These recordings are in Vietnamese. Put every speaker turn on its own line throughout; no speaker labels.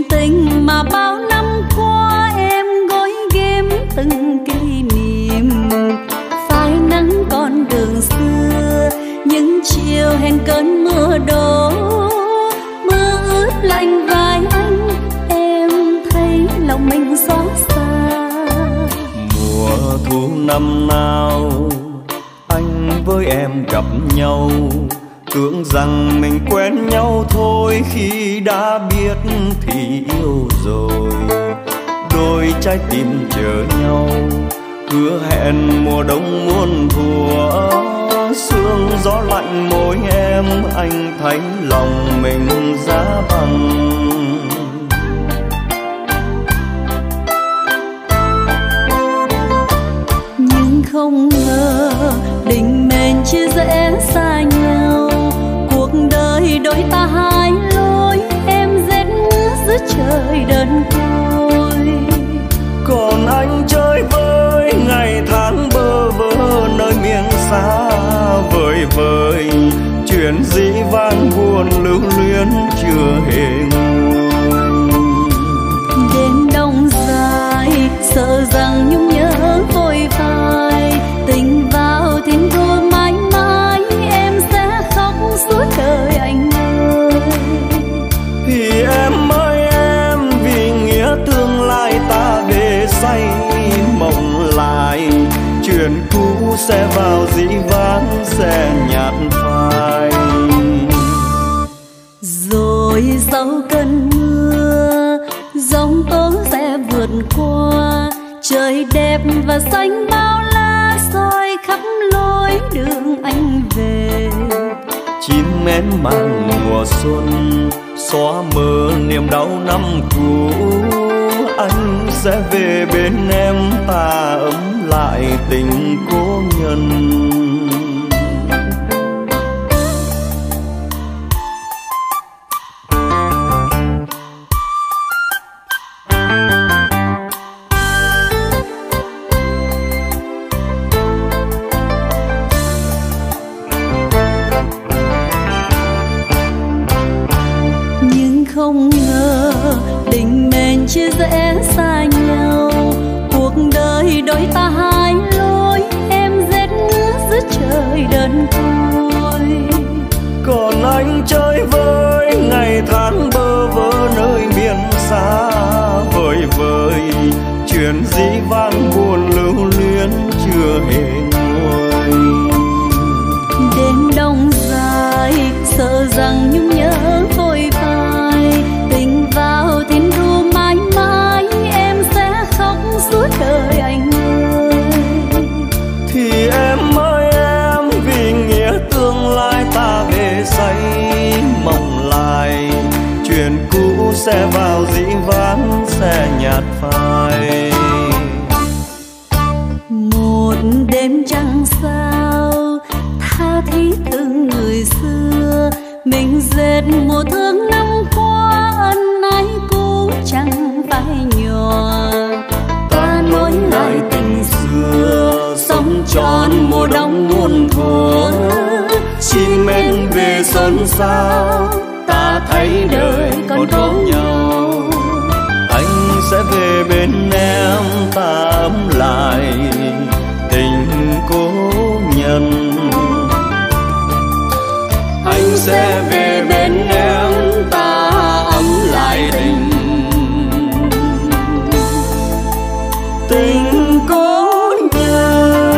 tình mà bao năm qua em gói ghém từng kỷ niệm. Phai nắng con đường xưa, những chiều hẹn cơn mưa đổ, mưa ướt lạnh vai anh, em thấy lòng mình xót xa.
Mùa thu năm nào anh với em gặp nhau, tưởng rằng mình quen nhau thôi, khi đã biết thì yêu rồi. Đôi trái tim chờ nhau, hứa hẹn mùa đông muôn thuở. Sương gió lạnh môi em, anh thấy lòng mình giá băng.
Nhưng không ngờ định mệnh chia rẽ xa nhau, cuộc đời đôi ta hai lối, em rét mưa giữa trời đơn côi.
Còn anh chơi với ngày tháng bơ vơ nơi miền xa vời vời, chuyện dĩ vãng buồn lưu luyến chưa hề nguôi.
Đêm đông dài sợ rằng nhung nhớ vội phai, tình vào thiên thu mãi mãi, em sẽ khóc suốt đời anh ơi.
Thì em ơi em, vì nghĩa tương lai ta để say mộng lại, chuyện cũ sẽ vào dĩ vãng sẽ nhạt phai.
Rồi sau cơn mưa giông tố sẽ vượt qua, trời đẹp và xanh bao la soi khắp lối đường anh về.
Chim én mang mùa xuân xóa mờ niềm đau năm cũ, anh sẽ về bên em, ta ấm lại tình cố nhân.
Không ngờ định mệnh chia rẽ xa nhau, cuộc đời đôi ta hai lối, em rét mưa giữa trời đơn côi.
Còn anh chơi với ngày tháng bơ vơ nơi miền xa vời vời, chuyện dĩ vãng buồn lưu luyến chưa hề nguôi.
Đêm đông dài sợ rằng nhung nhớ vội phai, tình vào thiên thu mãi mãi, em sẽ khóc suốt đời anh ơi.
Thì em ơi em, vì nghĩa tương lai ta về say mộng lại, chuyện cũ sẽ vào dĩ vãng sẽ nhạt phai.
Một đêm trăng sao tha thiết từng người xưa, mình dệt mùa thương năm qua, ân ái cũ chẳng phải nhỏ. Ta nối lại tình xưa, sống tròn mùa đông muôn thuở.
Chim én về xuân sao, ta thấy đời còn có nhau. Anh sẽ về bên em, ta ấm lại tình cố nhân. Anh sẽ về bên em, ta ấm lại tình cố nhân.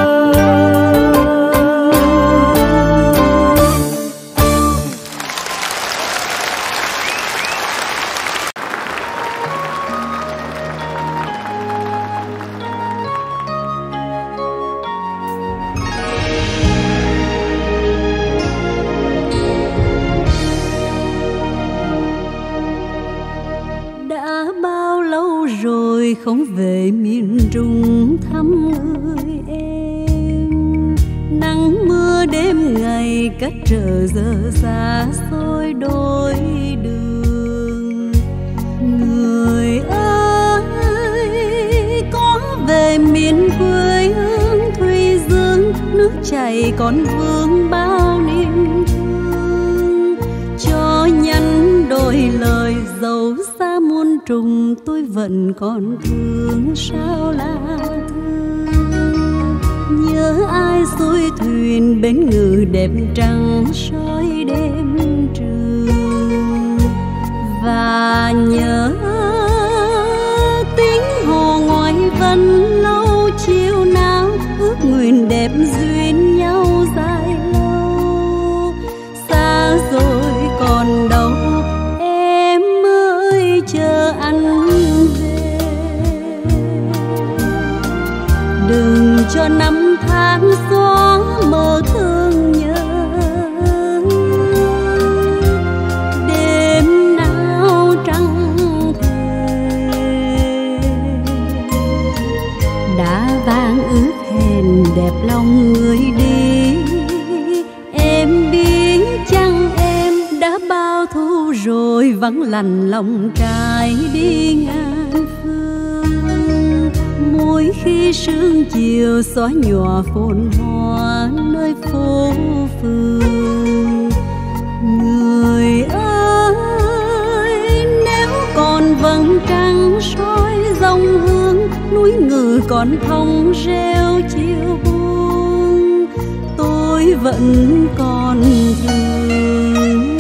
Không về miền Trung thăm người em, nắng mưa đêm ngày cách trở giờ xa xôi đôi đường. Người ơi có về miền quê hương Thủy Dương, nước chảy còn vương bao niềm thương, cho nhắn đôi lời dấu xa trùng tôi vẫn còn thương, sao là thương. Nhớ ai xuôi thuyền bến ngự đẹp trăng soi đêm trường, và nhớ tiếng hồ ngoài vân lâu chiều nào ước nguyện đẹp duyên nhau dài lâu. Xa rồi còn đâu em ơi chờ anh về, đừng cho năm tháng xóa mơ thương nhớ. Đêm nào trăng thề đã vang ước hẹn đẹp lòng người đi. Em biết chăng em đã bao thu rồi vắng lành lòng trai đi ngàn phương. Mỗi khi sương chiều xóa nhòa phồn hoa nơi phố phường. Người ơi nếu còn vầng trăng soi dòng hương, núi Ngự còn thông reo chiều buông, tôi vẫn còn thương.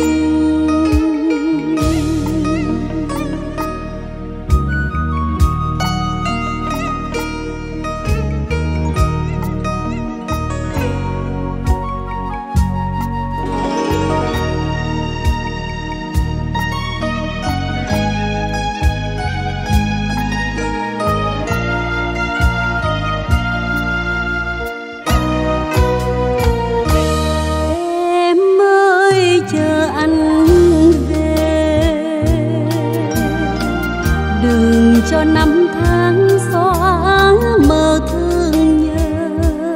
Cho năm tháng xóa mơ thương nhớ.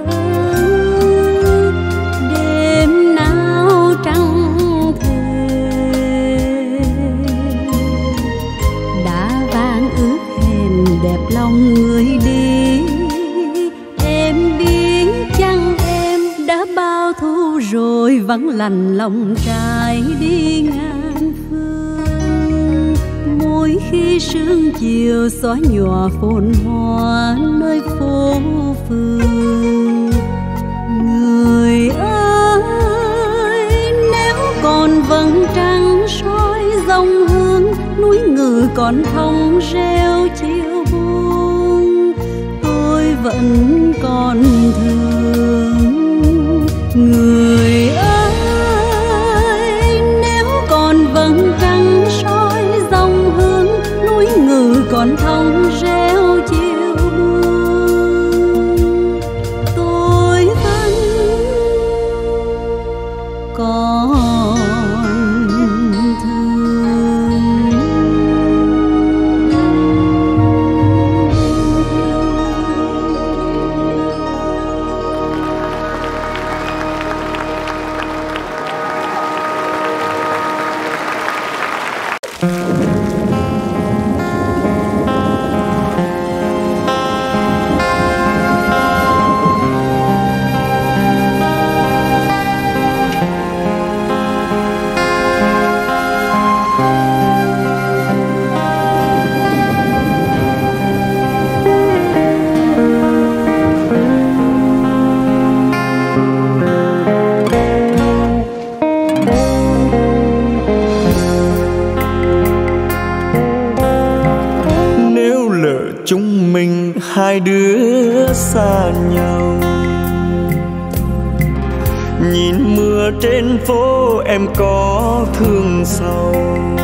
Đêm nào trăng thề đã vang ước hẹn đẹp lòng người đi. Em biết chăng em đã bao thu rồi vắng lành lòng trai đi ngàn phương. Mỗi khi sương chiều xóa nhòa phồn hoa nơi phố phường. Người ơi nếu còn vầng trăng soi dòng hương, núi Ngự còn thông reo chiều buông, tôi vẫn còn thương. Người ơi nếu còn vầng trăng soi dòng hương, núi Ngự còn thông reo chiều buông, tôi vẫn còn
hai đứa xa nhau. Nhìn mưa trên phố em có thương sầu,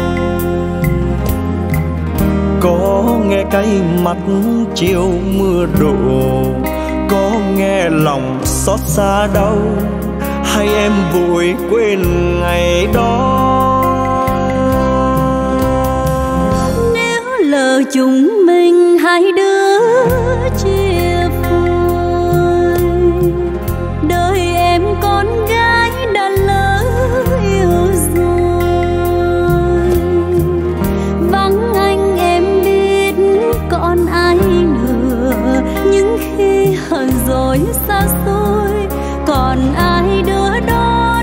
có nghe cay mắt chiều mưa đổ, có nghe lòng xót xa đau, hay em vội quên ngày đó.
Nếu lỡ chúng mình hai đứa chia phôi, đời em con gái đã lỡ yêu rồi. Vắng anh em biết còn ai nữa, nhưng khi hờn dỗi xa xôi còn ai đưa đón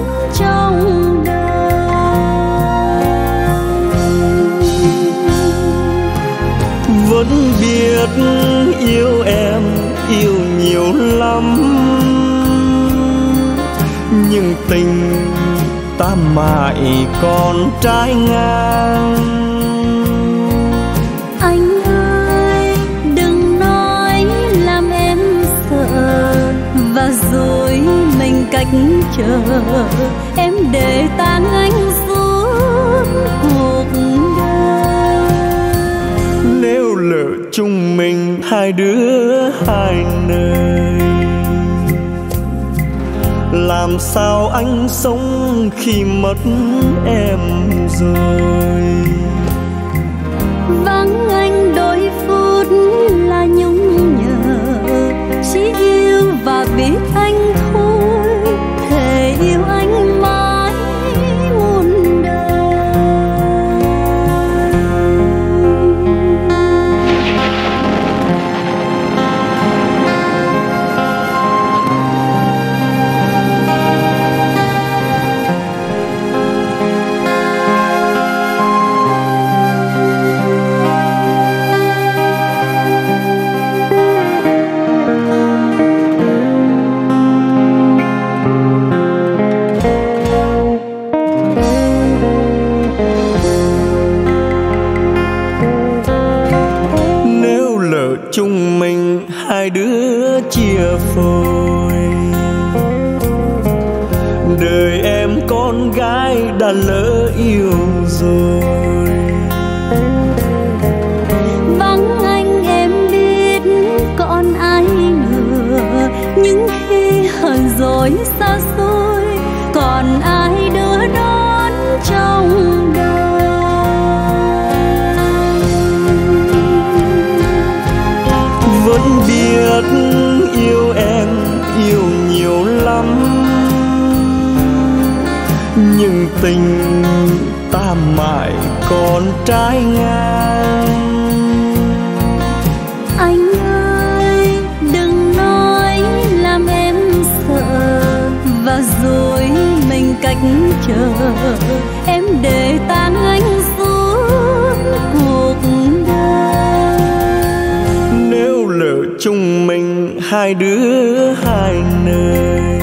trong đời.
biết yêu em yêu nhiều lắm, nhưng tình ta mãi còn trái ngang.
Anh ơi đừng nói làm em sợ, và rồi mình cách chờ em để tang anh suốt cuộc đời.
Nếu lỡ chung mình hai đứa hai nơi, làm sao anh sống khi mất em rồi?
Vắng anh đôi phút là nhung nhớ, chỉ yêu và biết anh thôi, thề yêu anh mãi muôn đời.
Chúng mình hai đứa chia phôi, đời em con gái đã lỡ yêu rồi.
Vắng anh em biết còn ai nữa, nhưng khi hờn dỗi xa xôi còn ai đỡ đón trong đời.
Vẫn biết yêu em yêu nhiều lắm, nhưng tình ta mãi còn trái ngang.
Anh ơi đừng nói làm em sợ, và rồi mình cách chờ em để tang anh suốt cuộc đời.
Nếu lỡ chung mình hai đứa hai nơi,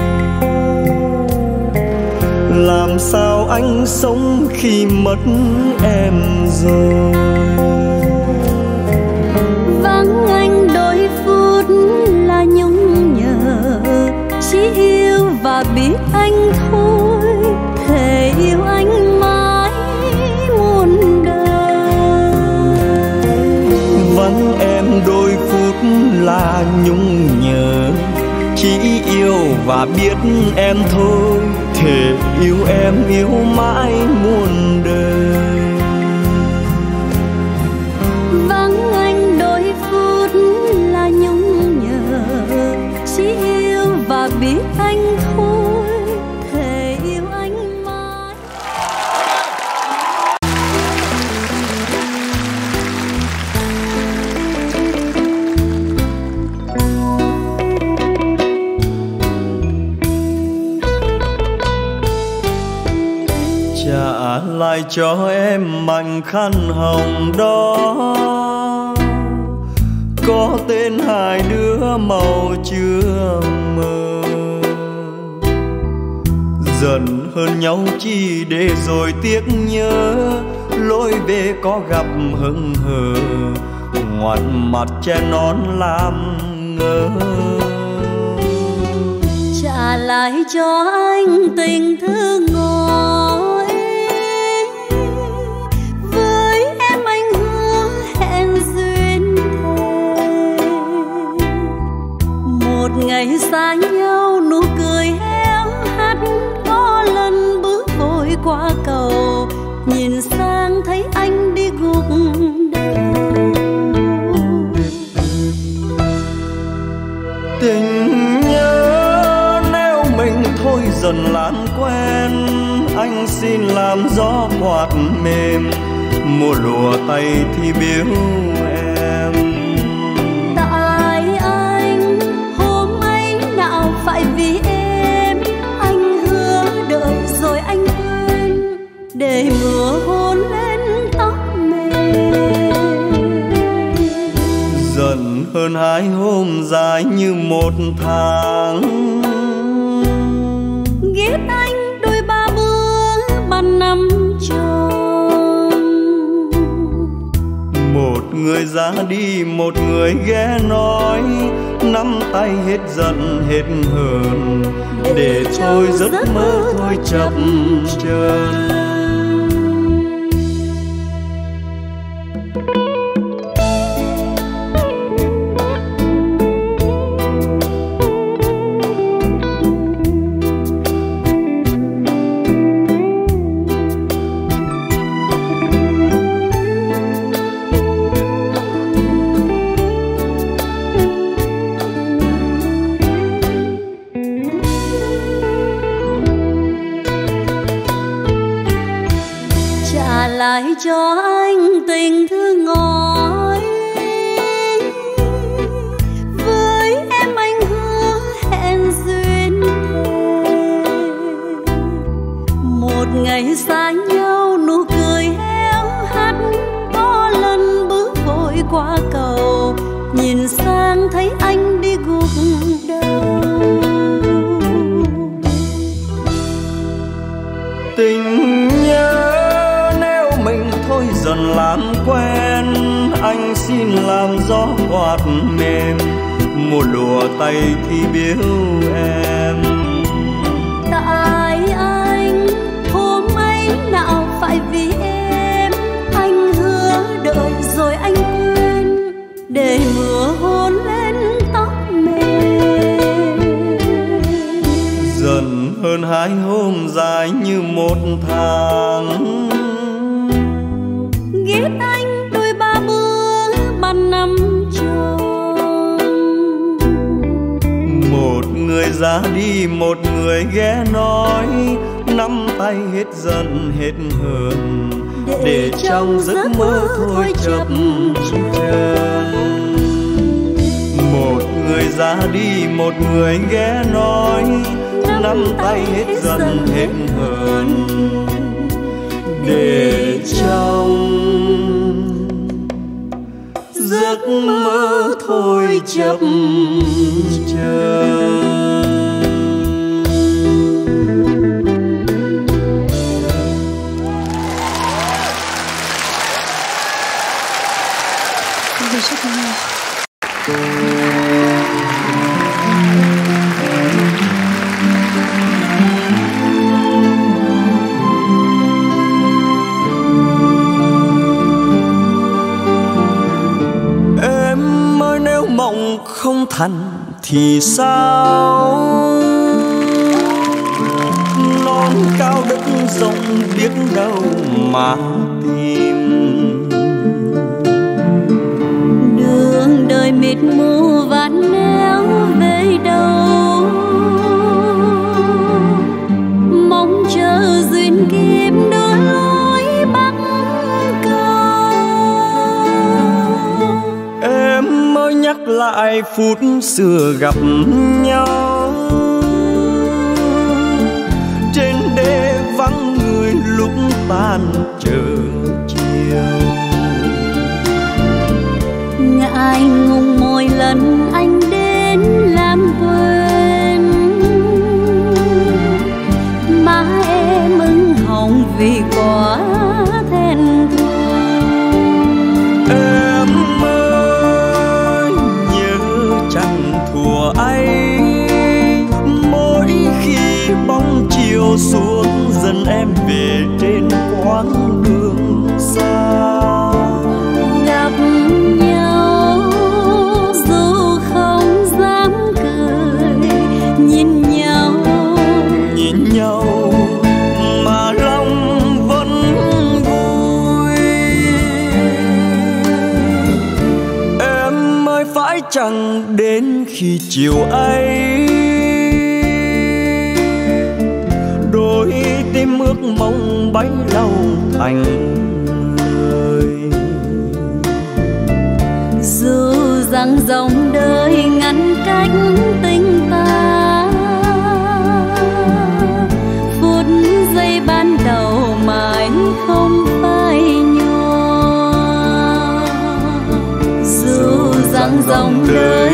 làm sao anh sống khi mất em rồi?
Vắng anh đôi phút là nhung nhớ, chỉ yêu và biết anh thôi, thề yêu anh mãi muôn đời.
Vắng em đôi phút là nhung nhớ, chỉ yêu và biết em thôi, thề yêu em yêu mãi muôn đời.
Vắng anh đôi phút là nhung nhớ, chỉ yêu và biết anh thôi, thề yêu anh mãi.
Trả lại cho em mảnh khăn hồng đó, có tên hai đứa màu chưa mơ. Giận hơn nhau chi để rồi tiếc nhớ, lối về có gặp hững hờ, ngoằn mặt che nón làm ngơ.
Trả lại cho anh tình thương ngỏ ý, với em anh hứa hẹn duyên thề. Một ngày xa nhau nụ cười héo hắt, có lần bước vội qua cầu, nhìn sang thấy anh đi gục đầu.
Tình nhớ nếu mình thôi dần lãng quen, anh xin làm gió quạt mềm, mùa lùa tay thì biếu em.
Tại anh hôm ấy nào phải vì em, anh hứa đợi rồi anh quên, để mưa hôn lên tóc mềm.
hai hôm dài như một tháng.
Ghét anh đôi ba bữa ban năm tròn.
Một người ra đi một người ghé nói, nắm tay hết giận hết hờn, để thôi giấc mơ thôi chập chờn.
Lại cho anh tình thương ngói, với em anh hứa hẹn duyên thề. Một ngày xa nhau nụ cười héo hắt, có lần bước vội qua cầu, nhìn sang thấy anh đi gục đầu.
Tình nhớ thôi dần làm quen, anh xin làm gió quạt mềm, một lùa tay khi biếu em.
Tại anh hôm ấy nào phải vì em, anh hứa đợi rồi anh quên, để mưa hôn lên tóc mềm.
Dần hơn hai hôm dài như một tháng.
Ghét anh đôi ba bữa ban năm tròn.
Một người ra đi một người ghé nói, nắm tay hết giận hết hờn, để trong giấc mơ thôi chập chờn. Một người ra đi một người ghé nói, nắm tay hết giận hết hờn, để trong giấc mơ thôi chập chờn. Không thành thì sao, non cao đất rộng biết đâu mà tìm.
Đường đời mịt mù vạn nẻo về đâu, mong chờ duyên kiếp đưa lối bắc cầu.
Em mới nhắc lại phút xưa gặp nhau, trên đê vắng người lúc tan chờ chiều.
Ngại ngùng mỗi lần anh đến làm quên, má em ửng hồng vì quá thẹn thùng.
Em ơi nhớ chẳng thùa ấy, mỗi khi bóng chiều xuống dần em về trên quãng đường xa.
Gặp nhau dù không dám cười, nhìn nhau
mà lòng vẫn vui. Em ơi phải chăng đến khi chiều ấy, đôi tim ước mong bấy lâu thành người.
Dù rằng dòng đời ngăn cách tình ta, phút giây ban đầu mãi không phai nhòa. Dù rằng dòng đời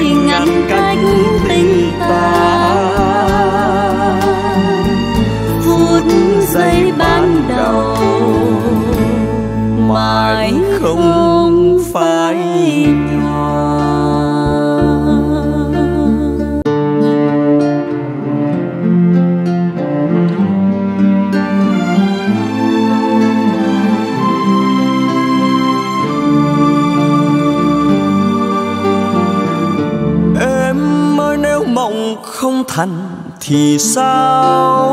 hằn thì sao?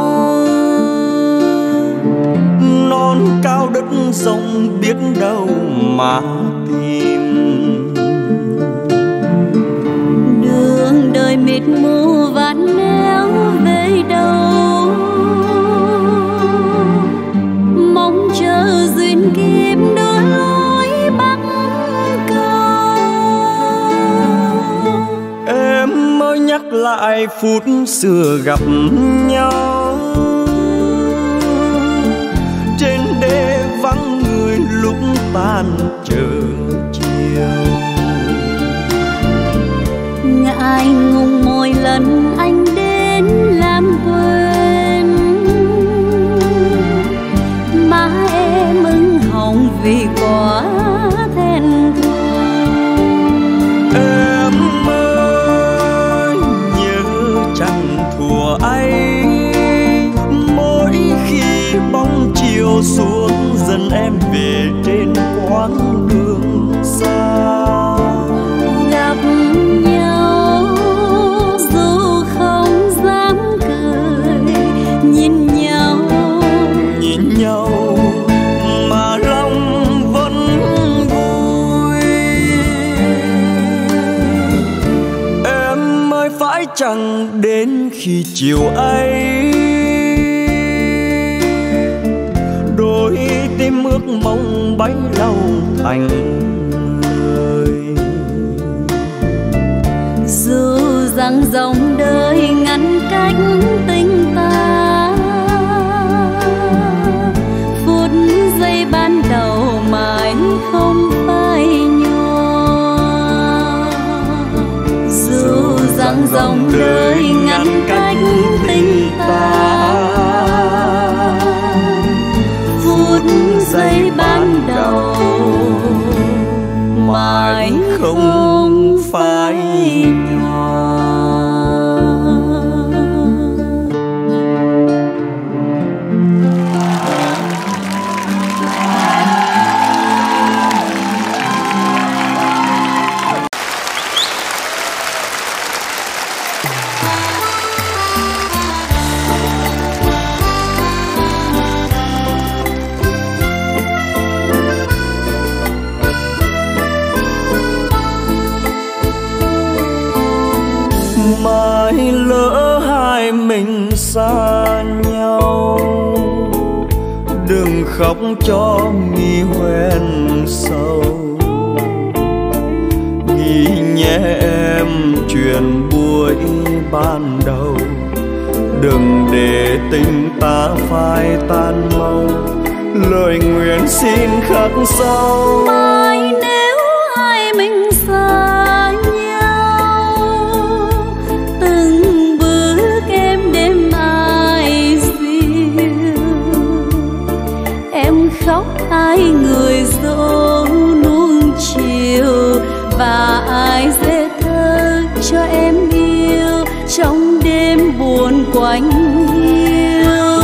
Non cao đất rộng biết đâu mà tìm.
Đường đời mịt mù vạn nẻo về đâu, mong chờ duyên kiếp đưa lối bắc cầu.
Em mới nhắc lại phút xưa gặp nhau, trên đê vắng người lúc tan chờ chiều.
Ngại ngùng mỗi lần anh đến làm quên, má em ửng hồng vì quá thẹn thùng.
Em ơi nhớ chẳng thua ấy, mỗi khi bóng chiều xuống dần em về trên quãng đường xa.
Gặp nhau dù không dám cười, nhìn nhau
mà lòng vẫn vui. Em ơi phải chăng đến khi chiều ấy, đôi tim ước mong bấy lâu thành người.
Dù rằng dòng đời ngăn cách tình ta, phút giây ban đầu mãi không phai nhòa. Dù rằng dòng đời ngăn cách tình ta, phút giây ban đầu mãi không phai nhòa. Mai lỡ hai mình xa nhau, đừng khóc cho mi hoen sâu. Ghi nhé em chuyện buổi ban đầu, đừng để tình ta phai tan mau. Lời nguyện xin khắc sâu. Mai nếu hai mình xa nhau, từng bước em đêm ai dịu, em khóc ai người dỗ nuông chiều, và ai dễ thơ cho em yêu trong đêm buồn quạnh hiu.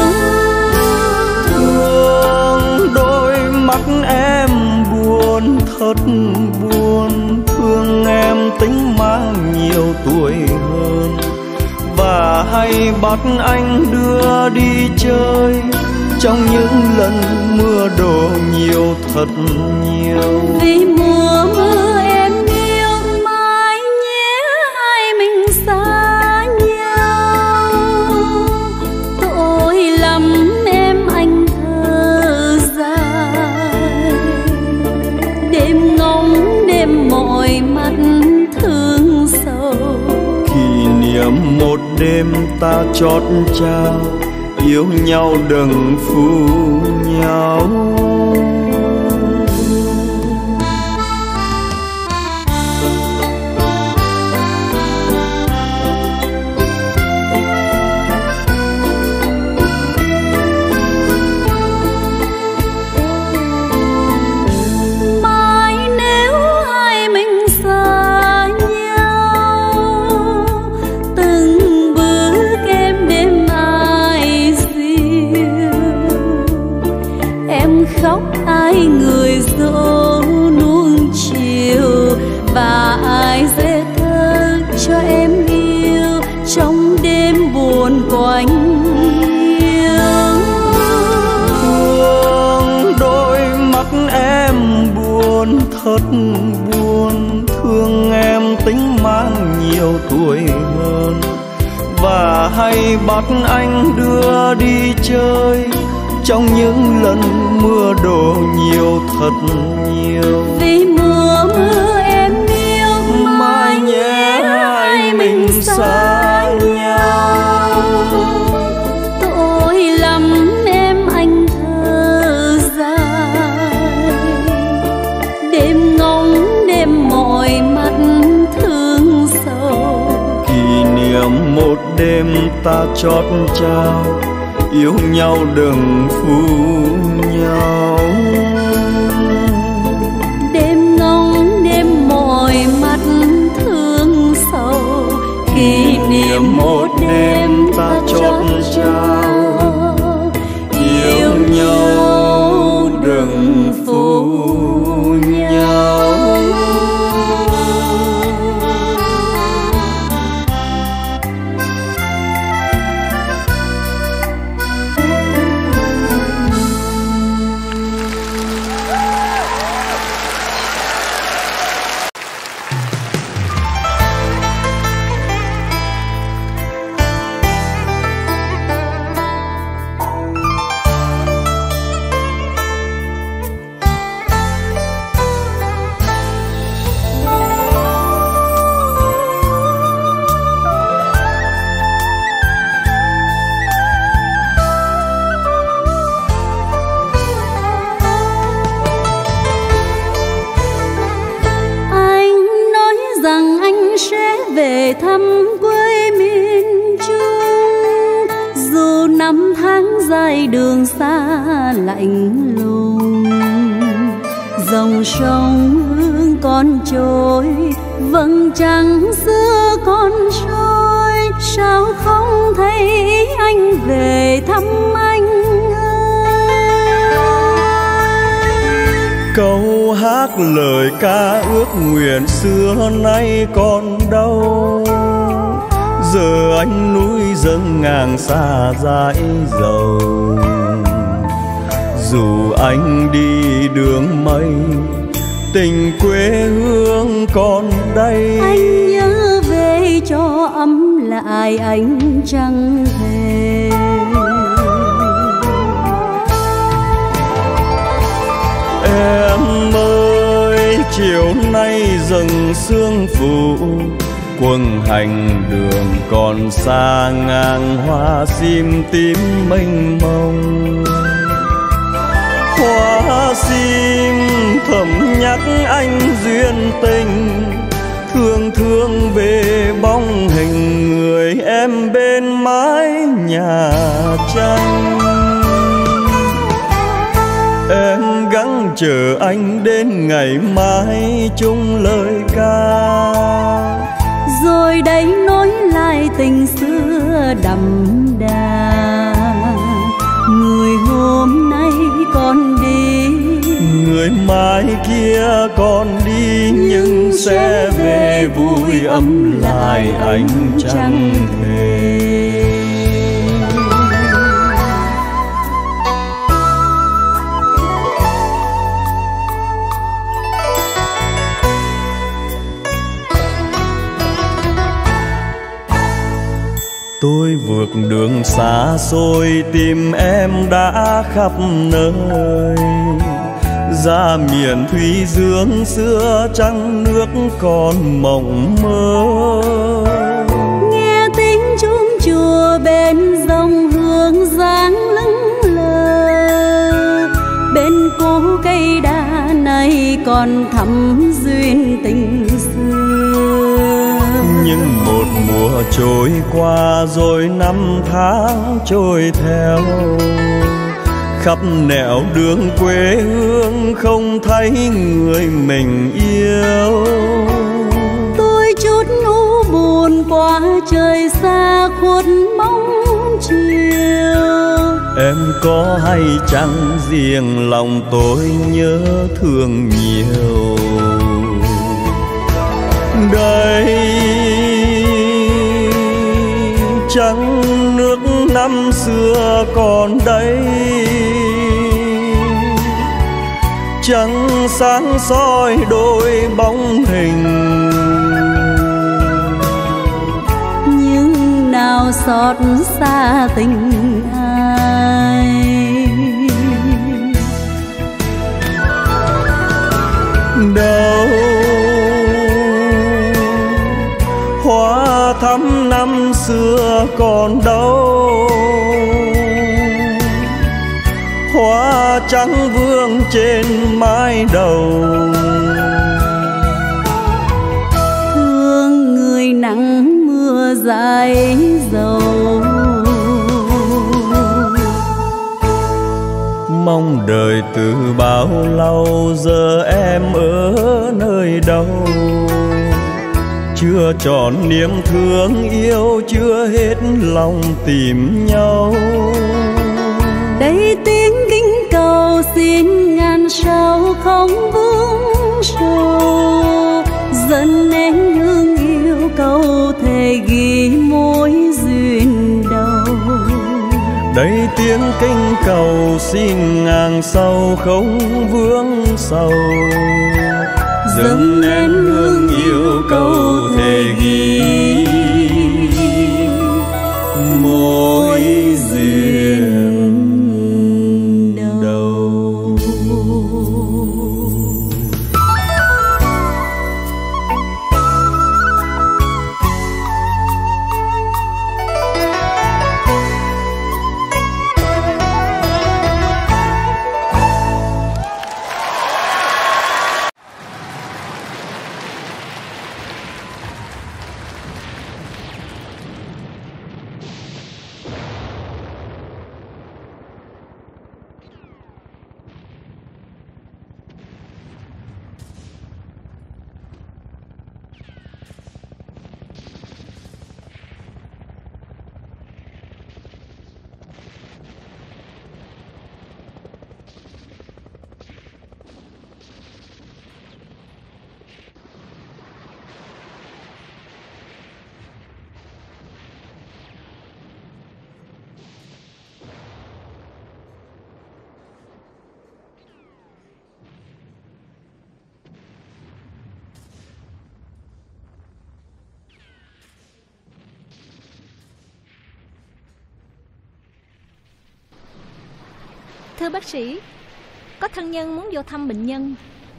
Thương đôi mắt em buồn thật buồn, thương em tính mang nhiều tuổi hơn, và hay bắt anh đưa đi chơi trong những lần mưa đổ nhiều thật nhiều.
Vì mùa mưa em yêu, mãi nhé hai mình xa nhau. Tội lắm em anh thơ dài, đêm ngóng đêm mỏi mắt thương sầu.
Kỷ niệm một đêm ta chót trao, yêu nhau đừng phụ nhau.
Mai nếu hai mình xa nhau, từng bước em đêm ai dịu, em khóc
và hay bắt anh đưa đi chơi trong những lần mưa đổ nhiều thật nhiều.
Vì mưa em yêu mai nhé hai mình xa nhau. Tội lắm em anh thơ dài, đêm ngóng đêm mỏi mắt thương sầu.
Kỷ niệm một đêm ta chót trao, yêu nhau đừng phụ nhau.
Đêm ngóng đêm mỏi mắt thương sầu, kỷ niệm một đêm ta chót trao, yêu nhau đừng phụ nhau. Về thăm quê miền Trung, dù năm tháng dài đường xa lạnh lùng. Dòng sông hương còn trôi, vầng trăng xưa còn trôi. Sao không thấy anh về thăm anh ơi?
Câu hát lời ca ước nguyện xưa nay còn đâu. Giờ anh núi dâng ngàn xa dãi dầu. Dù anh đi đường mây, tình quê hương còn đây.
Anh nhớ về cho ấm lại anh chẳng thể.
Em ơi chiều nay dần sương phủ, quầng hành đường còn xa ngang hoa sim tím mênh mông. Hoa sim thầm nhắc anh duyên tình, thương thương về bóng hình người em bên mái nhà tranh. Em gắng chờ anh đến ngày mai chung lời ca,
rồi đây nối lại tình xưa đậm đà. Người hôm nay còn đi,
người mai kia còn đi, nhưng sẽ về vui ấm lại anh chẳng thể. Tôi vượt đường xa xôi tìm em đã khắp nơi. Ra miền Thủy Dương xưa trăng nước còn mộng mơ.
Nghe tiếng chuông chùa bên dòng hương dáng lững lờ. Bên cố cây đa này còn thắm duyên tình xưa.
Nhưng một mùa trôi qua rồi năm tháng trôi theo, khắp nẻo đường quê hương không thấy người mình yêu.
Tôi chút u buồn qua trời xa khuất bóng chiều.
Em có hay chăng riêng lòng tôi nhớ thương nhiều. Đây trăng nước năm xưa còn đây, trăng sáng soi đôi bóng hình.
Nhưng nào xót xa tình ai.
Đâu hoa thắm năm xưa còn đâu, hoa trắng vương trên mái đầu.
Thương người nắng mưa dài dầu,
mong đời từ bao lâu giờ em ở nơi đâu. Chưa tròn niềm thương yêu, chưa hết lòng tìm nhau.
Đây tiếng kính cầu xin ngàn sao không vướng sầu, dẫn nén hương yêu câu thề ghi mối duyên đầu.
Đây tiếng kinh cầu xin ngàn sau không vướng sầu, dâng nén hương yêu câu thề ghi mối duyên đầu.
Thưa bác sĩ, có thân nhân muốn vô thăm bệnh nhân.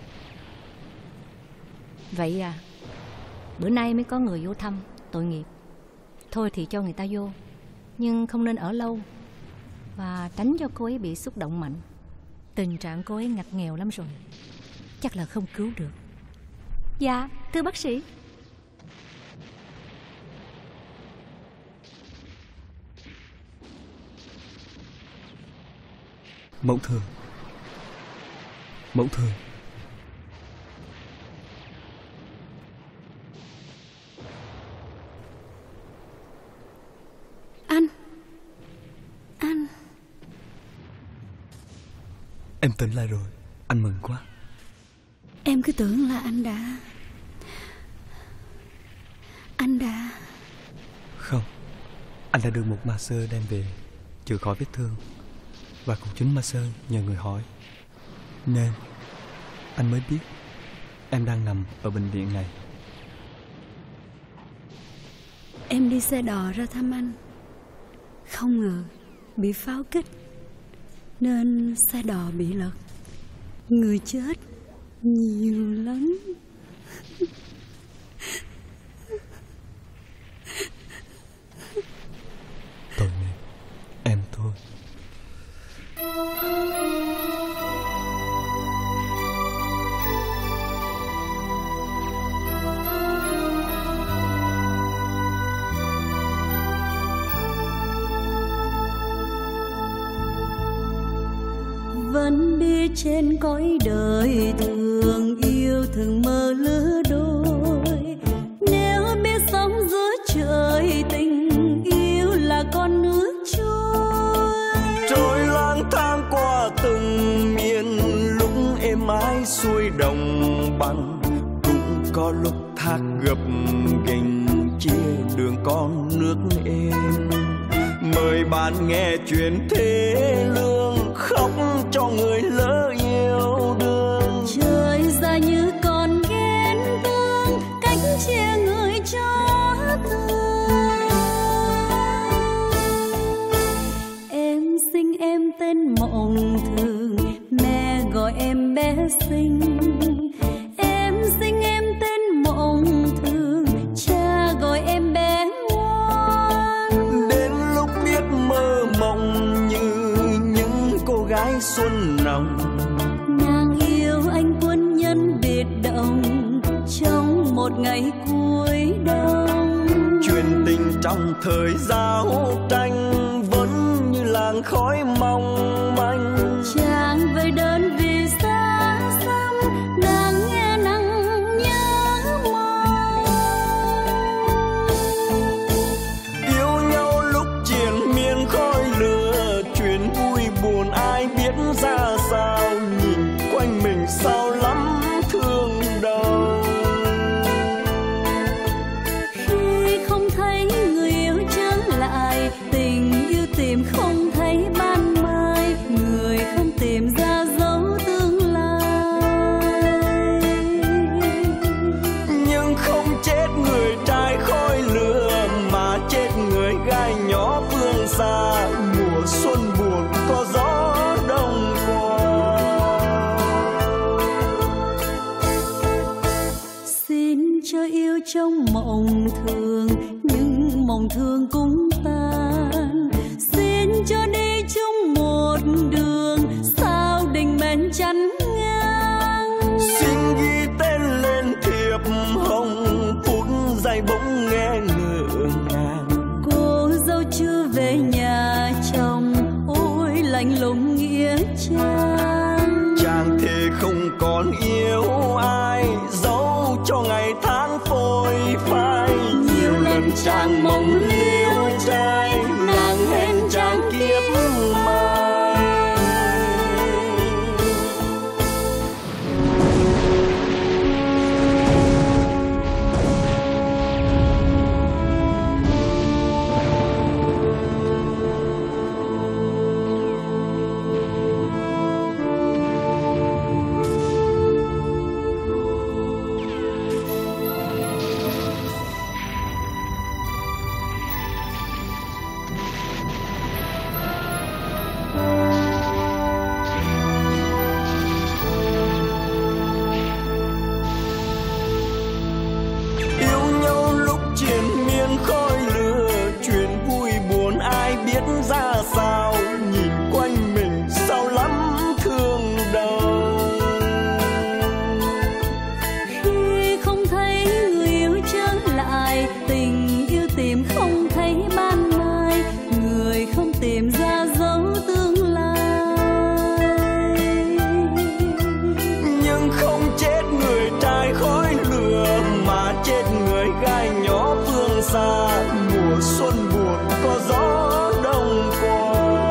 Vậy à? Bữa nay mới có người vô thăm, tội nghiệp. Thôi thì cho người ta vô, nhưng không nên ở lâu, và tránh cho cô ấy bị xúc động mạnh. Tình trạng cô ấy ngặt nghèo lắm rồi, chắc là không cứu được.
Dạ, thưa bác sĩ.
Mẫu thường, mẫu thường.
Anh.
Em tỉnh lại rồi, anh mừng quá.
Em cứ tưởng là anh đã...
Không, anh đã được một masseur đem về chữa khỏi vết thương, và cũng chính masseur nhờ người hỏi, nên anh mới biết em đang nằm ở bệnh viện này.
Em đi xe đò ra thăm anh, không ngờ bị pháo kích nên xe đò bị lật, người chết nhiều lắm.
Tội nghiệp em thôi.
Vẫn đi trên cõi đời thường yêu thường mơ lứa đôi. Nếu biết sống giữa trời tình yêu là con nước trôi
lang thang qua từng miền, lúc êm ái xuôi đồng bằng, cũng có lúc thác gập ghềnh chia đường con nước êm. Mời bạn nghe chuyện thế lương, khóc cho người lỡ yêu đương.
Trời ra như con ghen tương, cách chia người cho thương. mộng thường. Mẹ gọi em bé xinh, em xinh em tên mộng thường. Cha gọi em bé ngoan.
Đến lúc biết mơ mộng như những cô gái xuân nồng.
Nàng yêu anh quân nhân biệt động trong một ngày cuối đông.
Chuyện tình trong thời giao tranh vẫn như làn khói mong manh.
Chàng về đơn vì xa xăm, nàng nghe nắng nhớ mong.
Yêu nhau lúc triền miên khói lửa, chuyện vui buồn ai biết ra sao. Nhìn quanh mình sao lắm thương đau.
Khi không thấy người yêu trở lại, tình yêu tìm không thấy ban mai. Người không tìm ra dấu tương lai.
Nhưng không chết người trai khói lửa, mà chết người gái nhỏ phương xa. Mùa xuân buồn có gió đông qua.
Xin cho yêu trong mộng thường, nhưng mộng thường cũng tan. Xin cho đi chung một đường, sao đình mến chắn ngang.
Xin ghi tên lên thiệp hồng, phút giây bỗng nghe ngỡ ngàng.
Cô dâu chưa về nhà chồng, ôi lạnh lùng nghĩa trang.
Chàng thề không còn yêu ai, dẫu cho ngày tháng phôi phai. Nhiều lần chàng mong liêu trai, nàng hẹn chàng kiếp mai. Ra sao nhìn quanh mình sao lắm thương đau.
Khi không thấy người yêu trở lại, tình yêu tìm không thấy ban mai. Người không tìm ra dấu tương lai.
Nhưng không chết người trai khói lửa, mà chết người gái nhỏ phương xa. Mùa xuân buồn có gió đông qua.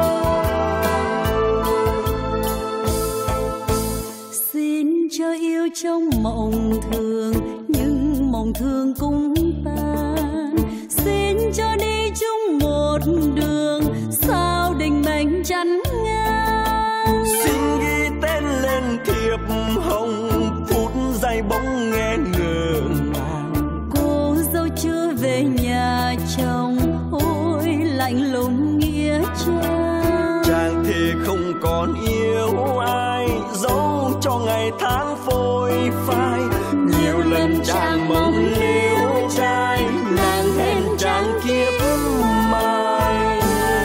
Xin cho yêu trong mộng thường, nhưng mộng thường cũng tan. Xin cho đi chung một đường, sao đình mệnh chắn ngang.
Xin ghi tên lên thiệp hồng, phút giây bỗng nghe ngỡ ngàng.
Cô dâu chưa về nhà chồng, ôi lạnh lùng nghĩa trang.
Chàng thề không còn yêu ai, dẫu cho ngày tháng phôi phai. Nhiều lần chàng mong liêu trai, nàng hẹn chàng kiếp mai.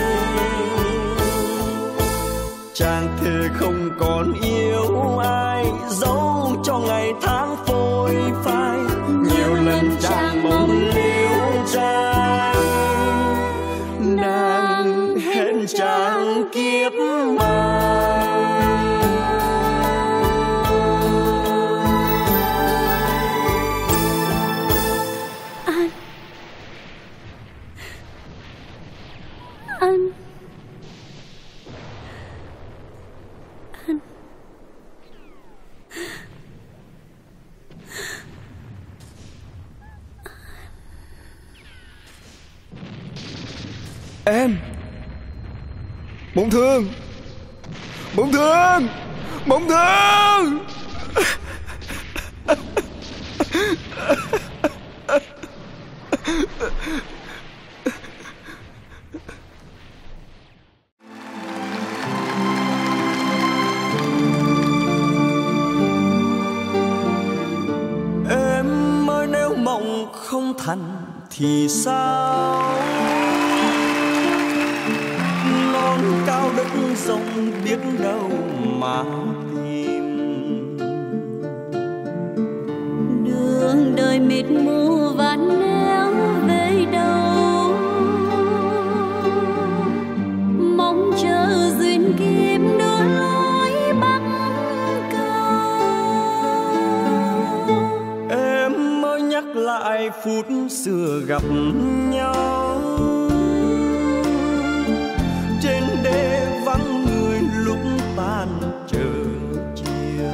Chàng thề không còn yêu ai, dẫu cho ngày tháng phôi phai. Nhiều lần chàng mong liêu trai, nàng hẹn chàng kiếp mai.
Anh
Em Mộng Thương, Mộng Thương, Mộng Thương. thì sao? Non cao đất rộng biết đâu mà tìm.
Đường đời mịt mù vạn nẻo về đâu, mong chờ duyên kiếp đưa lối bắc cầu.
Em mới nhắc lại phút xưa gặp nhau, trên đê vắng người lúc tan chờ chiều.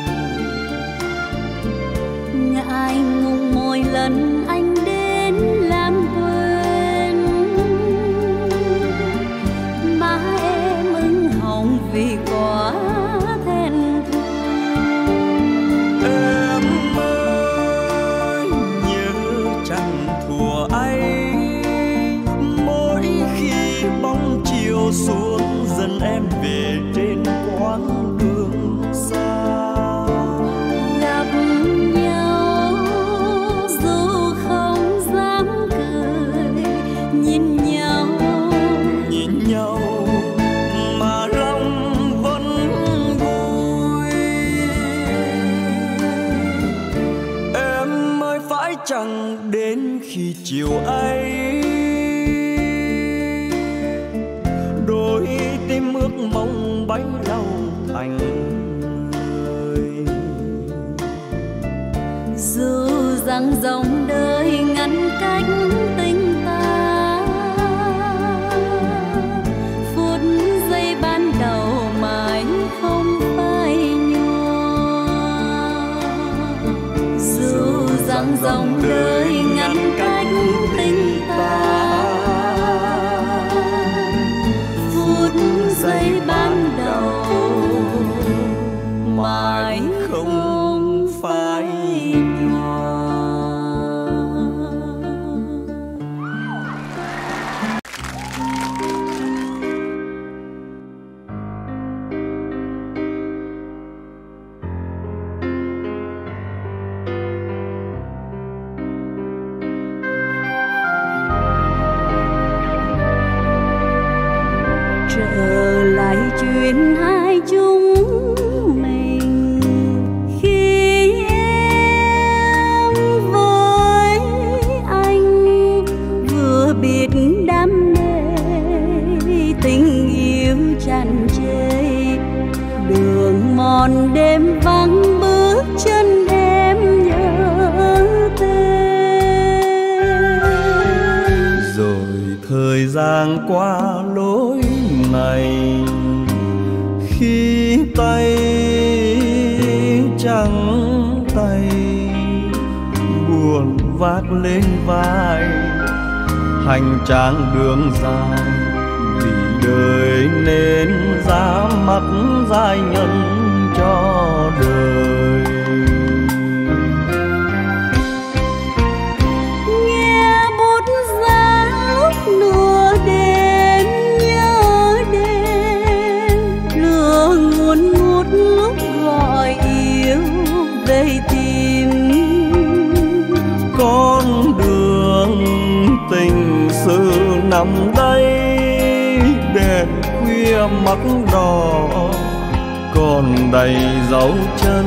Ngại ngùng mỗi lần anh đến làm quên, má em ửng hồng vì quá thẹn thùng.
Em ơi nhớ chẳng thùa ấy, mỗi khi bóng chiều xuống dần em về trên quãng đường xa.
Gặp nhau dù không dám cười, nhìn nhau
mà lòng vẫn vui. Em ơi phải chẳng đến khi chiều ấy, đôi tim ước mong bấy lâu thành người.
dù rằng dòng đời ngăn cách tình ta, phút giây ban đầu mãi không phai nhòa. Dù rằng dòng đời ngăn cách tình ta, phút giây ban đầu mãi không phai nhòa. Trở lại chuyện hai chúng mình, khi em với anh vừa biết đam mê tình yêu tràn trề. Đường mòn đêm vắng bước chân em nhớ tên.
Rồi thời gian qua lối này, khi tay trắng tay buồn vác lên vai, hành trang đường dài vì đời nên ra mắt giai nhân cho đời.
Nghe bút giá lúc nửa đêm nhớ đêm, lửa ngùn ngút lúc gọi yêu về tìm.
Con đường tình sự nằm đây, đèn khuya mắc đỏ còn đầy dấu chân.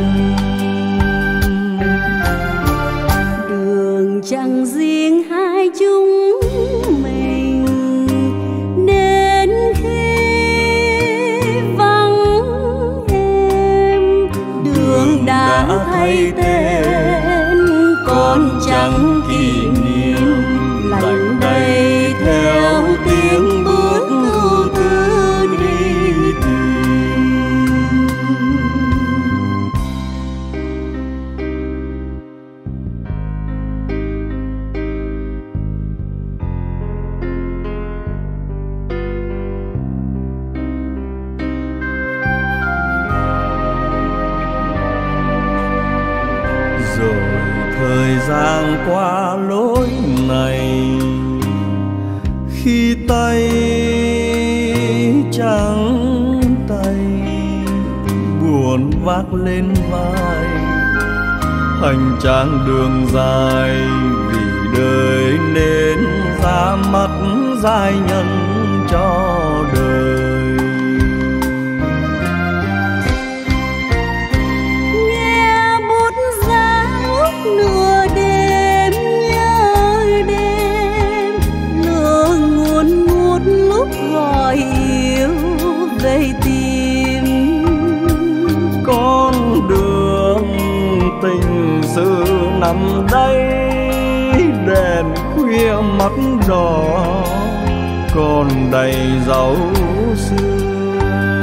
Đường chẳng riêng hai chúng mình, đến khi vắng em đường đã thay tên, còn chẳng kỷ niệm lạnh đầy theo tiếng bước ưu tư đi tìm.
Rồi thời gian qua lối này, khi tay trắng tay buồn vác lên vai, hành trang đường dài vì đời nên ra mắt giai nhân cho đời.
Nghe bút giá lúc nửa đêm nhớ đêm, lửa ngùn ngút lúc gọi yêu về tìm.
Con đường tình sự nằm đây, đèn khuya mắt đỏ còn đầy dấu xưa.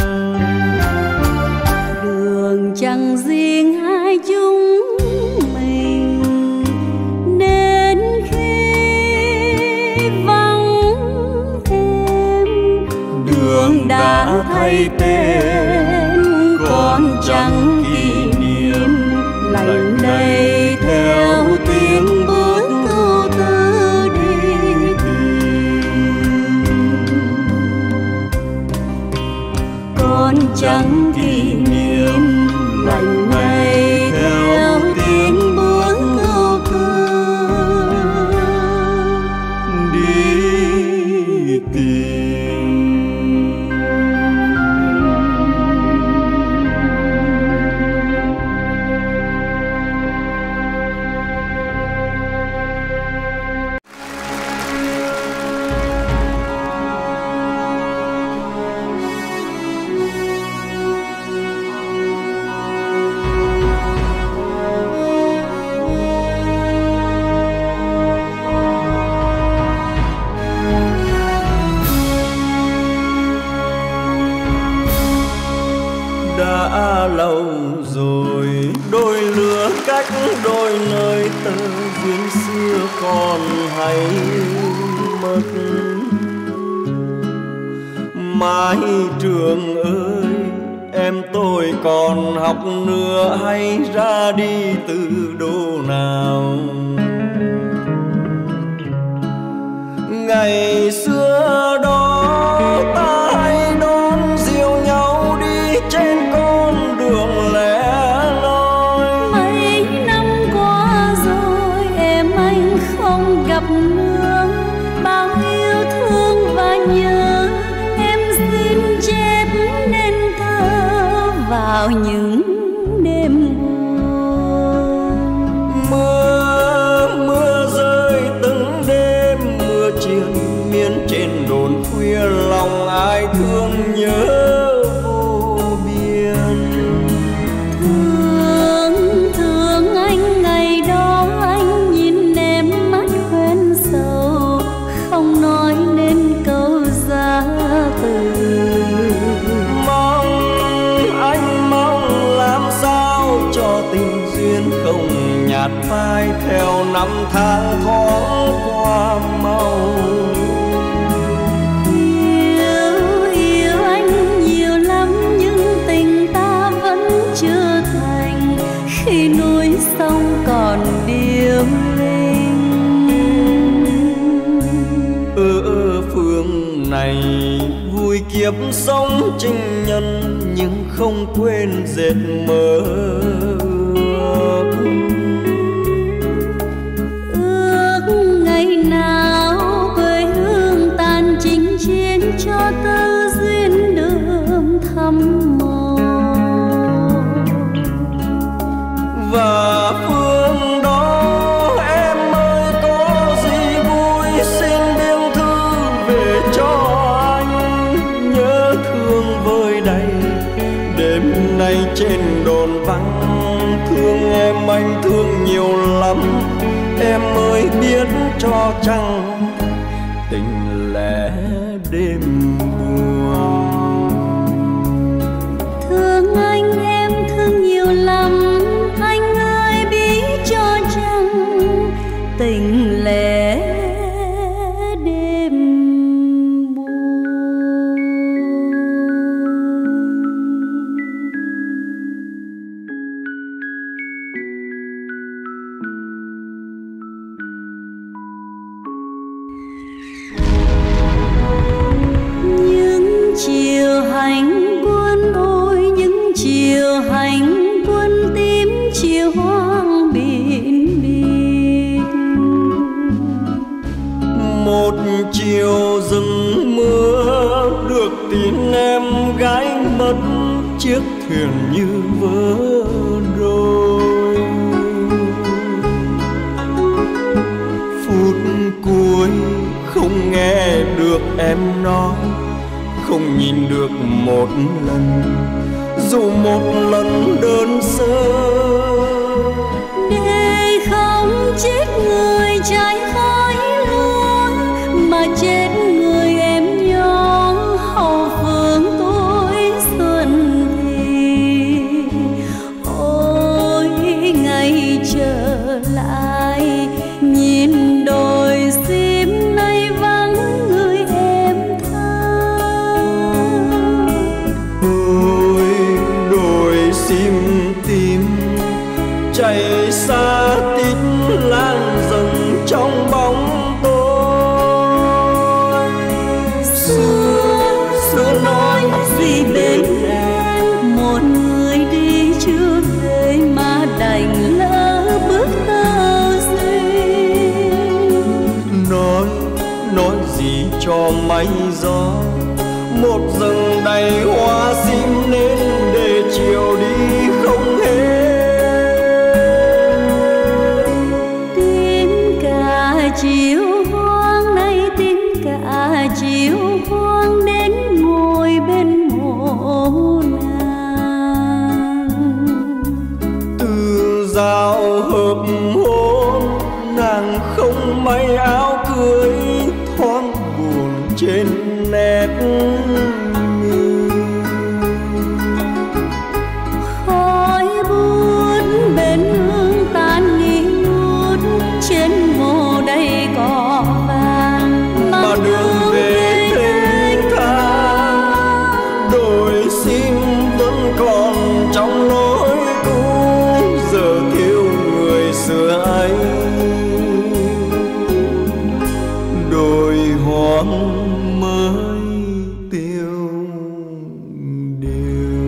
Đường chẳng riêng hai chúng mình, đến khi vắng em đường đã thay tên, còn chẳng kỷ niệm lạnh đây theo tiếng bước ưu tư đi tìm. Còn chẳng kỷ niệm lạnh đây theo tiếng bước ưu tư
đi tìm. Đã lâu rồi đôi lứa cách đôi nơi, tơ duyên xưa còn hay mất. Mái trường ơi, em tôi còn học nữa hay ra đi từ đô nào? Ngày xưa đó ta hay đón diều nhau đi trên con đường lẻ loi.
Mấy năm qua rồi em anh không gặp nữa, bao yêu thương và nhớ em xin chép nên thơ vào những đêm buồn.
Mưa rơi từng đêm, mưa triền miên trên đồn khuya, lòng ai thương nhớ vô biên.
Thương anh ngày đó, anh nhìn em mắt quen sầu, không nói nên câu ra từ.
Anh mong làm sao cho tình duyên không nhạt phai theo năm tháng thoáng qua mau.
Yêu anh nhiều lắm nhưng tình ta vẫn chưa thành, khi núi sông còn điêu linh.
Ở phương này vui kiếp sống trinh nhân, nhưng không quên dệt mơ
Ước ngày nào quê hương tan chinh chiến, cho tơ duyên đường thăm mồ.
và phương đó em ơi có gì vui, xin biên thư về cho anh. Nhớ thương vơi đầy đêm nay trên đồn vắng, thương em anh thương nhiều lắm. Em ơi biết cho chăng tình lẽ đêm buồn.
Thương anh em thương nhiều lắm, anh ơi biết cho chăng tình lẽ đêm buồn. Như
mất chiếc thuyền như vỡ đôi. Phút cuối không nghe được em nói, không nhìn được một lần, dù một lần đơn sơ.
Để không chết người trái khói lúa, mà chết người em nhỏ hậu phương tuổi xuân thì. Ôi ngày trở lại nhìn đồi sim nay vắng người em thơ.
Đồi sim tím chạy xa tít lan dần trong bóng tối.
Xưa nói gì bên em, một người đi chưa về mà đành lỡ bước tơ duyên.
Nói gì cho mây gió, một rừng đầy hoa sim nên để chiều đi không hết.
Tiếng cả chiều hoang nay, tiếng cả chiều hoang đến ngồi bên mộ nàng.
Từ dạo hợp hôn nàng không may áo cưới, thoáng buồn trên nét
khói bút bên hương tan nghi ngút, trên mồ đầy cỏ vàng
mà đường về thênh thang. Đồi sim vẫn còn trong lối cũ, giờ thiếu người xưa ấy. Đồi hoang mới tiêu điều.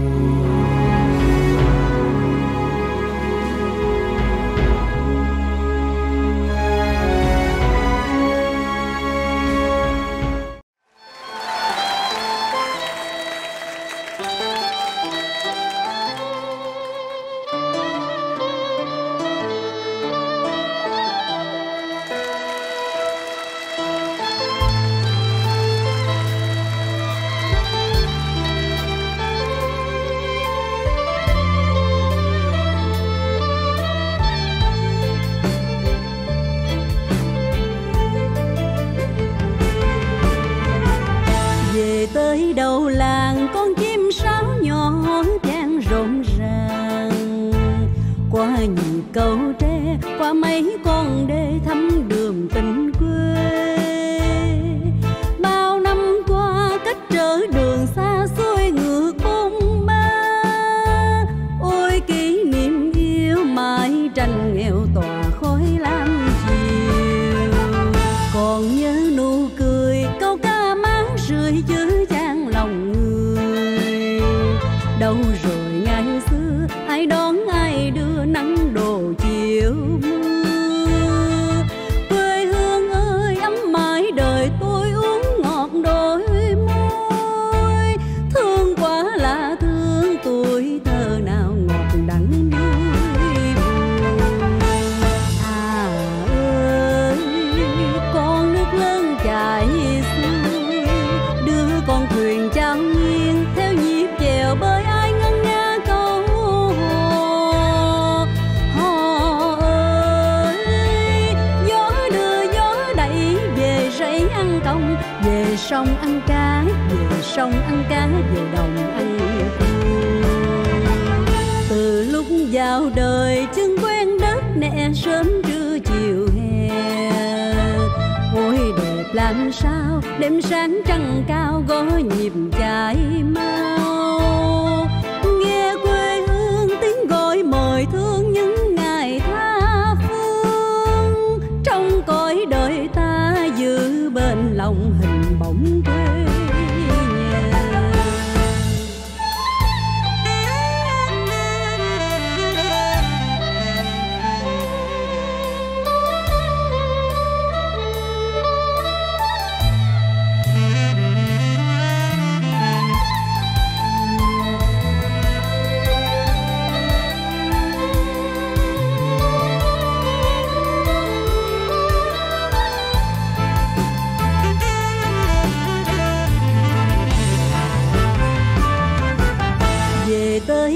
Về tới đầu làng con chim sáo nhỏ đang rộn ràng, qua nhịp cầu tre, qua mấy con đê thăm đường tình quê. Bao năm qua cách trở đường xa xôi ngược bôn ba, ôi kỷ niệm yêu mãi tranh nghèo tỏa khói lam chiều. Còn nhớ nụ cười câu ca máng rượi chứa chan lòng người. Đâu rồi ngày xưa ai đón ai đưa nắng đổ chiều mưa. Quê hương ơi ấm mãi đời tôi uống ngọt đôi môi. Thương quá là thương tuổi thơ nào ngọt đắng nuối buồn. À ơi con nước lớn chảy xuôi, đưa con thuyền trao nghiêng theo nhịp chèo bơi ai ngân nga câu hò. Hò ơi gió đưa gió đẩy về rẫy ăn công, về sông ăn cá, về sông ăn cá, về đồng ăn cua. Từ lúc vào đời chân quen đất nẹ sớm trưa chiều hè. Ôi đẹp làm sao đêm sáng trăng cao gõ nhịp chạy mau. Nghe quê hương tiếng gọi mời thương những ngày tha phương, trong cõi đời ta giữ bên lòng hình bóng quê nhà.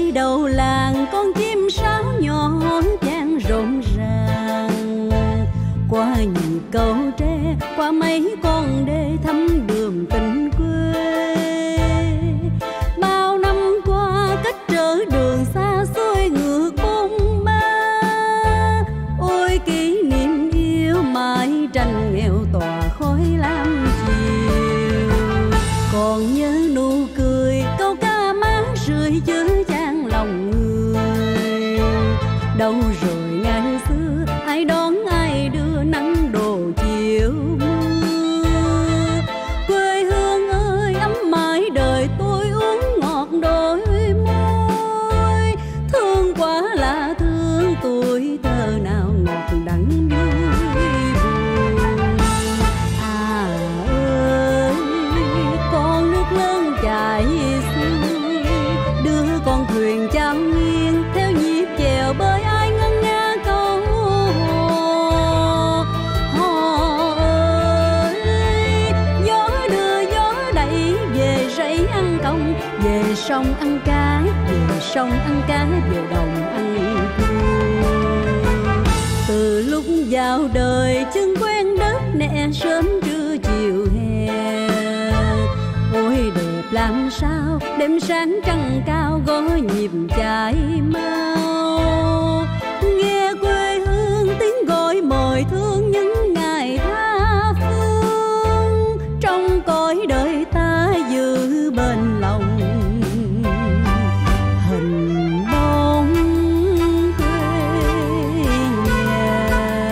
nơi đầu làng con chim sáo nhỏ vang rộn ràng. Qua nhiều cầu tre, qua mấy con đê thăm đường tình quê. Bao năm qua cách trở đường xa xôi ngược bôn ba. Ôi kỷ niệm yêu mãi tranh nghèo tỏa khói lam chiều. Còn nhớ nụ cười câu ca má rượi chứa chan lòng người. Đâu rồi ngày xưa ai đón ai đưa nắng đổ chiều mưa. Quê hương ơi ấm mãi đời tôi uống ngọt đôi môi. Thương quá là thương tuổi thơ nào ngọt đắng vui buồn. À ơi con nước lớn chảy xuôi, đưa con thuyền trao nghiêng theo nhịp chèo bơi ai ngân nga câu hò. Hò ơi gió đưa gió đẩy về rẫy ăn công, về sông ăn cá, về sông ăn cá, về đồng ăn cua. Từ lúc vào đời chân quen đất nẹ sớm trưa chiều hè. Ôi đẹp làm sao đêm sáng trăng cao gói nhịp chạy mau. Nghe quê hương tiếng gọi mời thương những ngày tha phương. Trong cõi đời ta giữ bên lòng hình bóng quê nhà.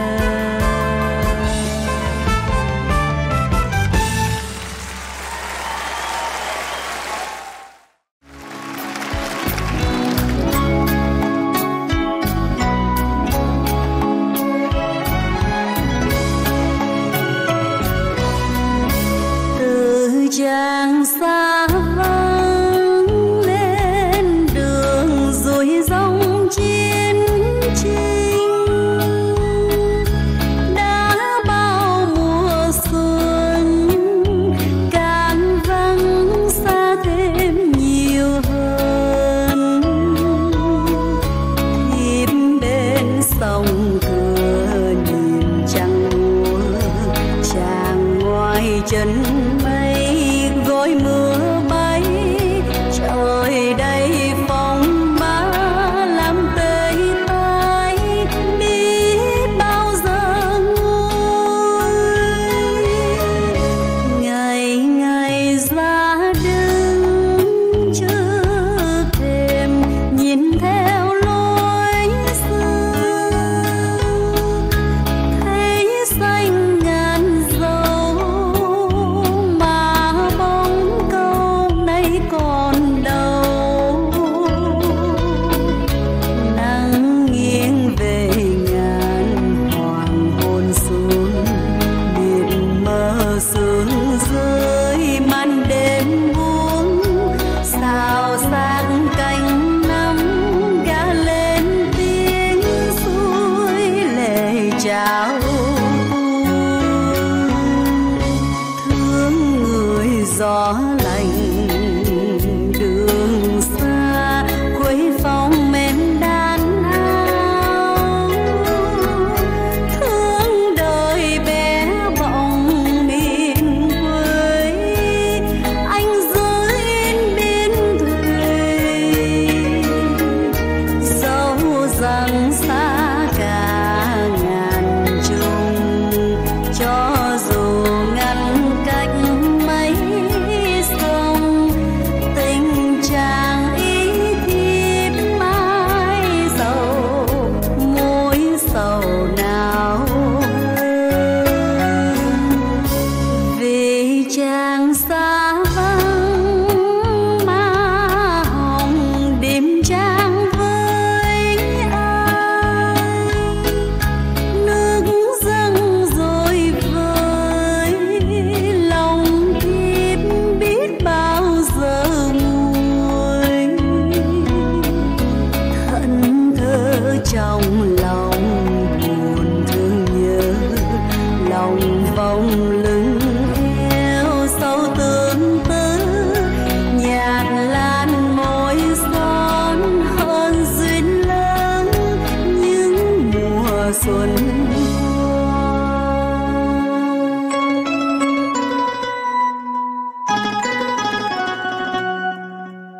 Từ Tràng xa vắng lên đường rồi dòng chiến tranh. Đã bao mùa xuân càng vắng xa thêm nhiều hơn. Tìm bên sông cửa nhìn trăng mùa, chàng ngoài chân mây gói mưa bay. Trời đây phong ba làm tê tái, biết bao giờ nguôi. Ngày ngày ra đứng trước thềm nhìn theo lối xưa. Thấy xanh ngàn dâu mà bóng câu nay còn đâu. Nắng nghiêng về ngàn hoàng hôn xuống, miền mơ sương rơi màn đêm buông. Sao sáng cánh năm gã lên tiếng suối lệ chào thương người gió lạnh đường xa khuấy phong mềm đàn áo. Thương đời bé bỏng miền quê anh giữ yên biên thùy. Dẫu rằng xa cả ngàn trùng, cho dù ngăn cách mấy sông,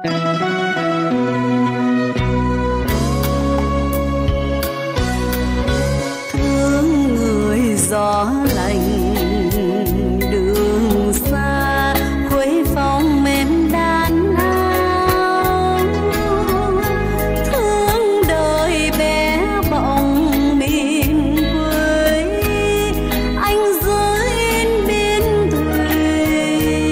Thương người gió lạnh đường xa, khuấy phong mềm đàn áo. Thương đời bé bỏng mỉm cười, anh dưới in biên thùy.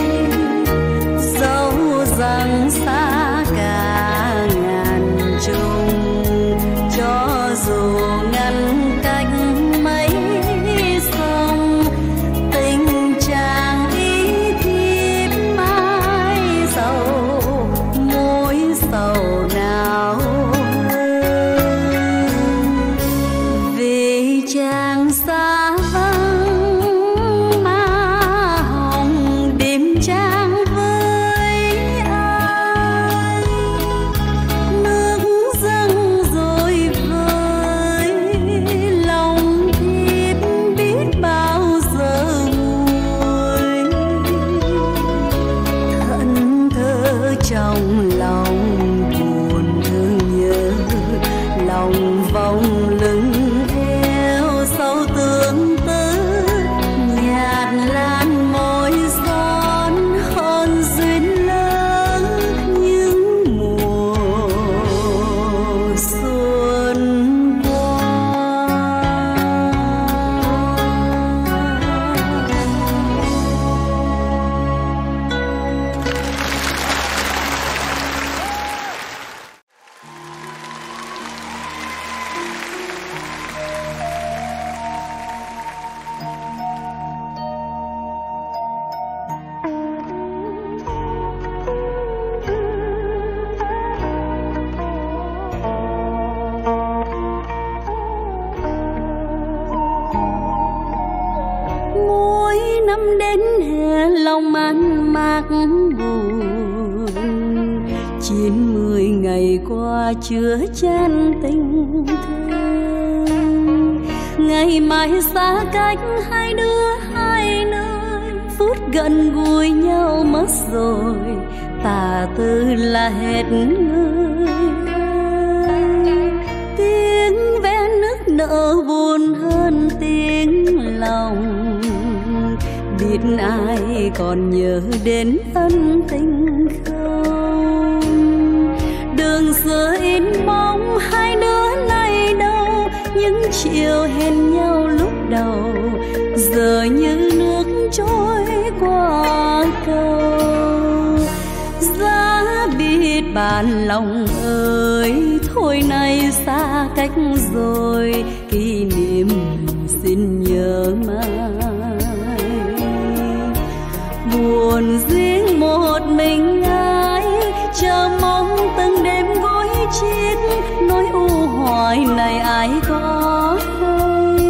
Dẫu rằng xa cả ngàn trùng, cho dù ngăn cách mấy sông, tình chàng ý thiếp mãi sầu, mối sầu nào vì chàng xa vắng má hồng đêm trăng với ai. Nước dâng rồi với lòng thiếp biết bao giờ nguôi. Thẫn thờ trong lòng buồn thương nhớ, lòng vòng lưng theo sâu tương tư. Nhạt lan môi son hôn duyên lớn những mùa xuân qua. Mỗi năm đến hè lòng man mác buồn, 90 ngày qua chưa chan tình thương. Ngày mai xa cách hai đứa hai nơi, phút gần gũi nhau mất rồi, tà tư là hết người. Tiếng ve nức nở buồn hơn tiếng lòng, biết ai còn nhớ đến ân tình không. Đường xưa in bóng hai đứa này đâu, những chiều hẹn nhau lúc đầu, giờ như nước trôi qua cầu. Giá biết bàn lòng ơi, thôi nay xa cách rồi, kỷ niệm xin nhớ mãi. Buồn riêng một mình ai, chờ mong từng đêm gối chiếc, nỗi u hoài này ai có hay.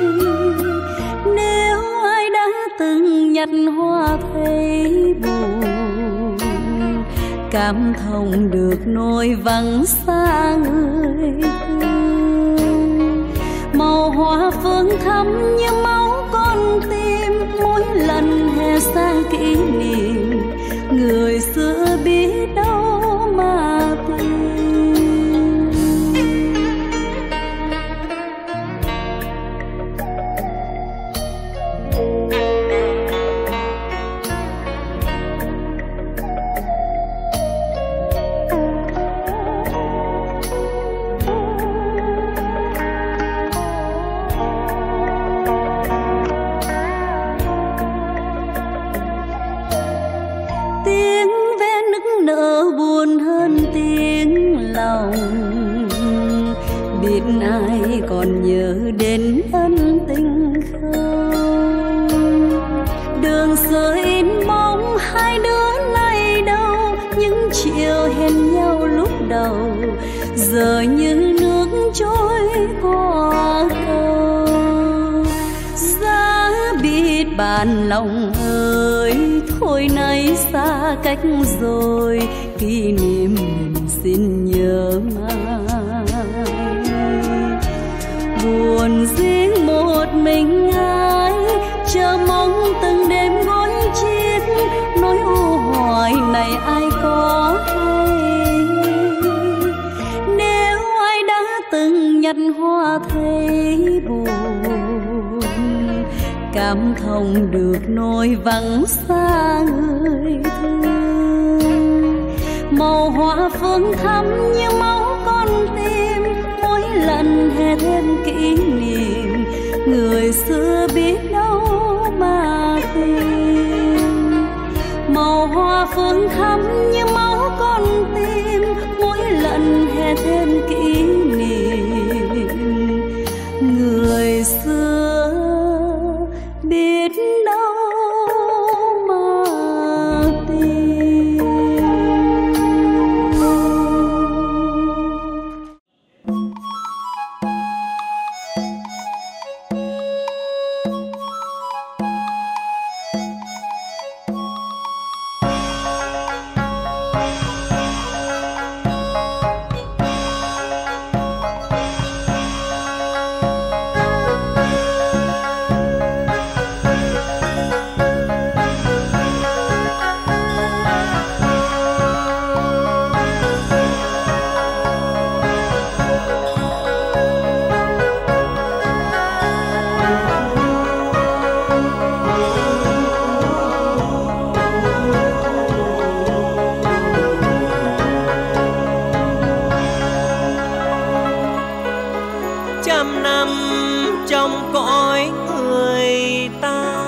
Nếu ai đã từng nhặt hoa thấy buồn, cảm thông được nỗi vắng xa người thương. Màu hoa phương thắm như máu con tim, mỗi lần hè sang kỷ niệm, người xưa biết đâu mà tìm. Tiếng ve nức nở buồn hơn tiếng lòng, biết ai còn nhớ đến ân tình không. Đường xưa in bóng hai đứa này đâu, những chiều hẹn nhau lúc đầu, giờ như nước trôi qua cầu. Giá biết bàn lòng ơi, thôi nay xa cách rồi, kỷ niệm mình xin nhớ mãi. Buồn riêng một mình ai, chờ mong từng đêm gối chiếc, nỗi u hoài này ai có cảm không được nỗi vắng xa người thương. Màu hoa phương thắm như máu con tim, mỗi lần hè thêm kỷ niệm người xưa biết đâu mà tìm. Màu hoa phương thắm như máu con tim, mỗi lần hè thêm kỷ niệm người xưa biết đâu mà tìm.
Trăm năm trong cõi người ta,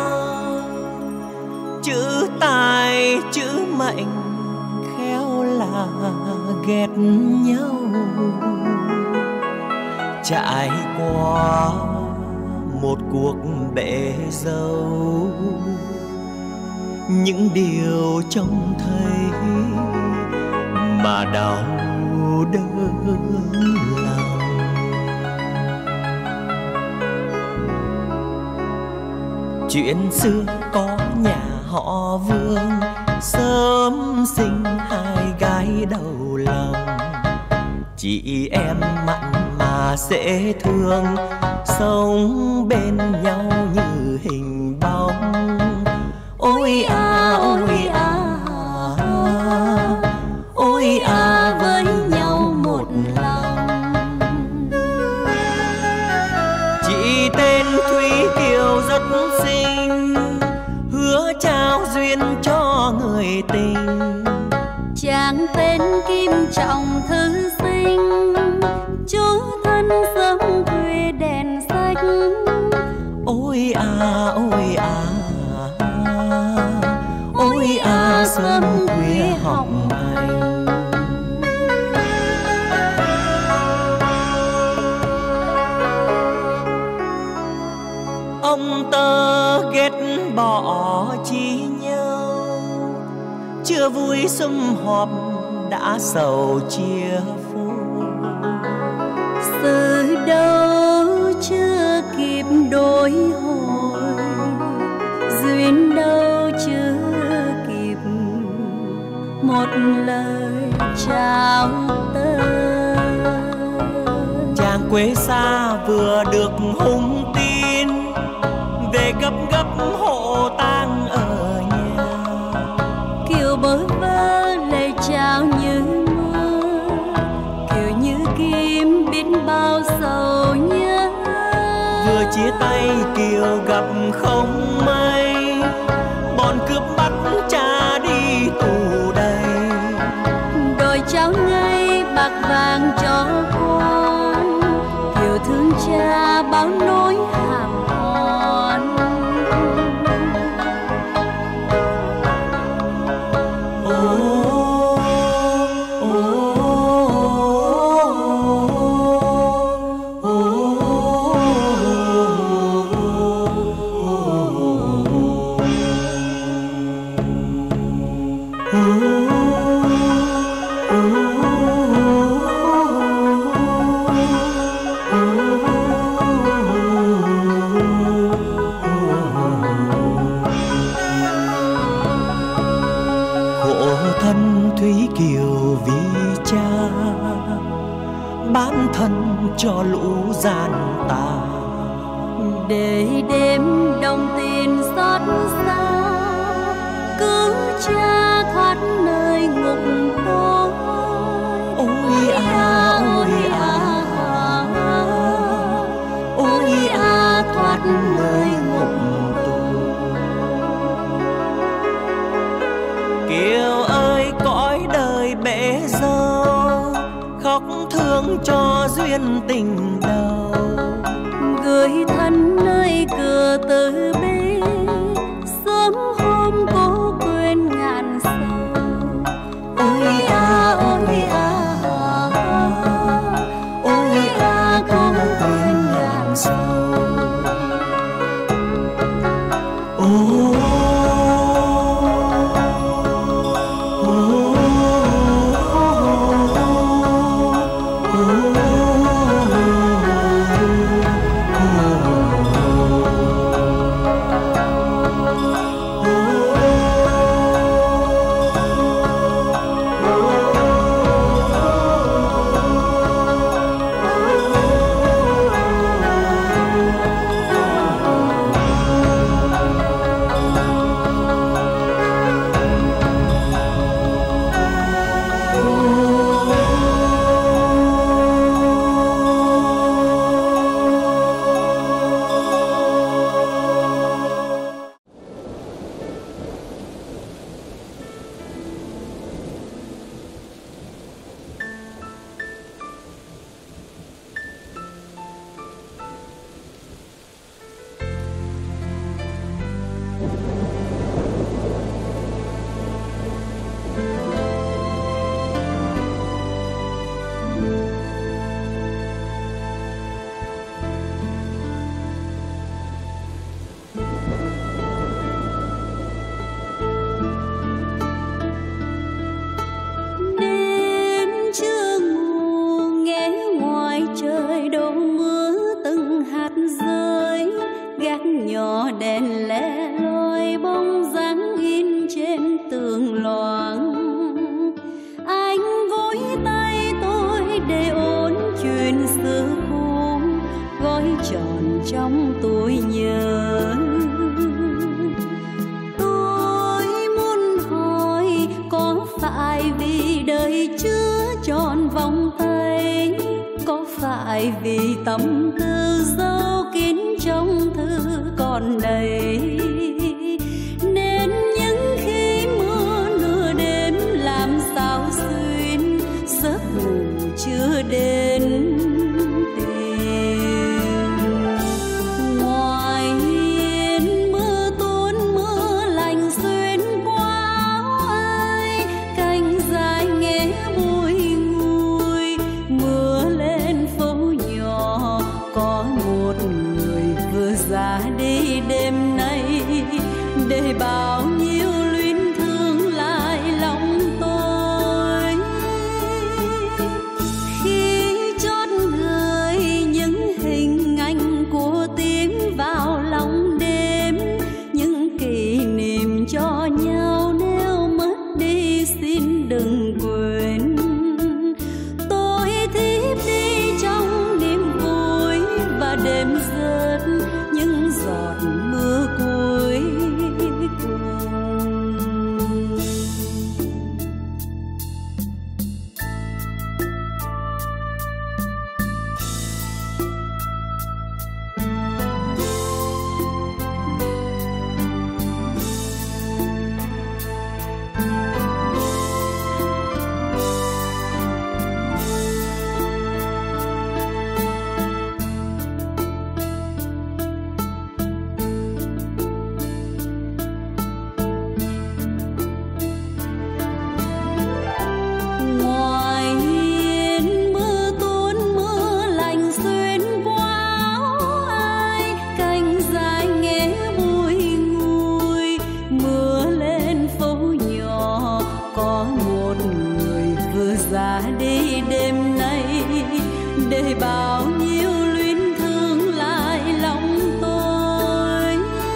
chữ tài chữ mệnh khéo là ghét nhau. Trải qua một cuộc bể dâu, những điều trông thấy mà đau đớn lòng. Chuyện xưa có nhà họ Vương, sớm sinh hai gái đầu lòng. Chị em mặn mà dễ thương, sống bên nhau như hình bóng. Ôi à ôi à, ôi à với nhau một lòng. Chị tên Thúy Kiều rất xinh, hứa trao duyên cho người tình.
Chàng tên Kim Trọng thư sinh, chú thân sớm khuya đèn sách.
Ôi à ôi à, ôi à sớm khuya học hành. Ông tơ ghét bỏ chi nhau, chưa vui sum họp đã sầu chia phôi.
Sự đâu chưa kịp đổi hồi, duyên đâu chưa kịp một lời chào tơ.
Chàng quê xa vừa được hung tin, về gấp gấp hộ tang ở nhà.
Kiều bơ vơ lệ trao như mưa, Kiều như Kim biết bao sầu nhớ.
Vừa chia tay Kiều gặp không may, bọn cướp bắt cha đi tù đầy.
Đòi cháu ngay bạc vàng cho con, Kiều thương cha báo nỗi hàm oan.
Thúy Kiều vì cha bán thân cho lũ gian tà,
để đêm đồng tiền xót xa, cứu cha thoát nơi ngục tối.
Ôi à ôi à, ôi à thoát nơi ngục tối. Kiều ơi cõi đời bể dâu, khóc thương cho duyên tình đầu.
Gửi thân nơi cửa từ bi, sớm hôm cố quên ngàn sầu. Ôi à ôi à, ôi à cố quên ngàn sầu. Vì tâm tư dấu kín trong thư còn đầy, nên những khi mưa nửa đêm làm sao xuyên giấc ngủ chưa đến tìm. Ngoài hiên mưa tuôn mưa lạnh xuyên qua áo ai, cành dài nghe bùi ngùi mưa lên phố nhỏ. Có một người vừa ra đi đêm nay để bao nhiêu luyến thương lại lòng tôi. Khi chót gửi những hình ảnh của tím vào lòng đêm, những kỷ niệm cho nhau nếu mất đi xin đừng quên. Tôi thiếp đi trong niềm vui và đêm rớt những giọt mưa cuối cùng. Ngoài hiên mưa tuôn mưa lạnh xuyên qua áo ai, cành dài nghe bùi ngùi mưa lên phố nhỏ. Có một người vừa ra đi đêm nay để bao nhiêu luyến thương lại lòng tôi.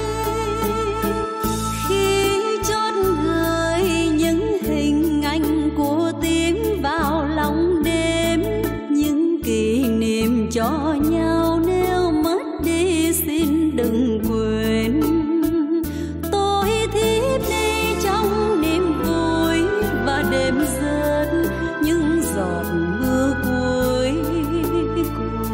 Khi chót gửi những hình ảnh của tím vào lòng đêm, những kỷ niệm cho nhau nếu mất đi xin đừng quên. Tôi thiếp đi trong niềm vui và đêm rớt những giọt mưa cuối cùng.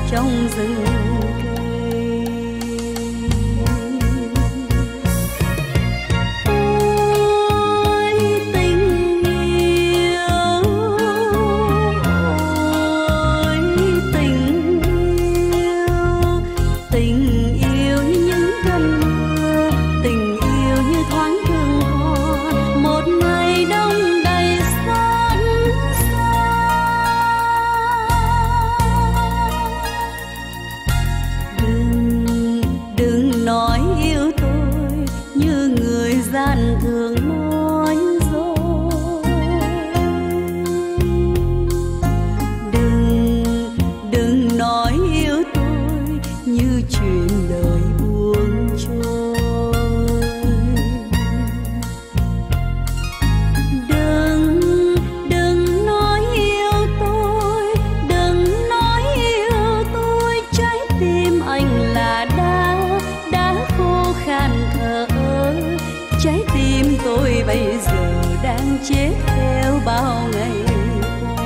trong rừng cây. Ôi tình yêu, ôi tình yêu, tình yêu như những cơn mưa, tình yêu như thoáng hương hoa, một ngày đông đầy xót xa. Đừng nói yêu tôi như người gian thường nói dối. Đừng nói yêu tôi như chuyện đời buông trôi. Đừng nói yêu tôi, đừng nói yêu tôi, trái tim anh là đá khô khan thở ơ. Trái tim tôi bây giờ đang chết theo bao ngày qua.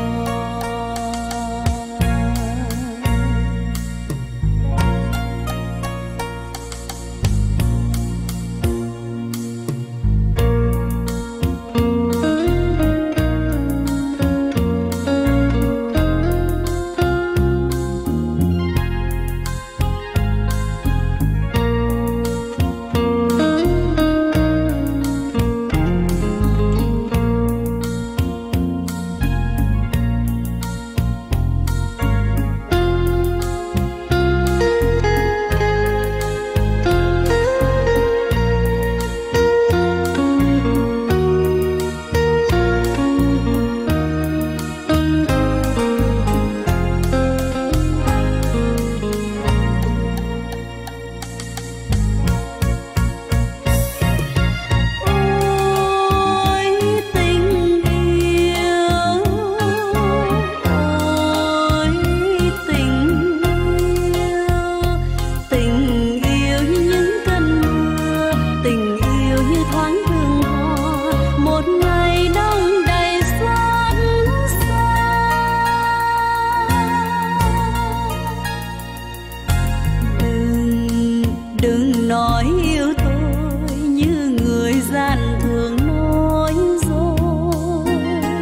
Đừng nói yêu tôi như người gian thường nói dối.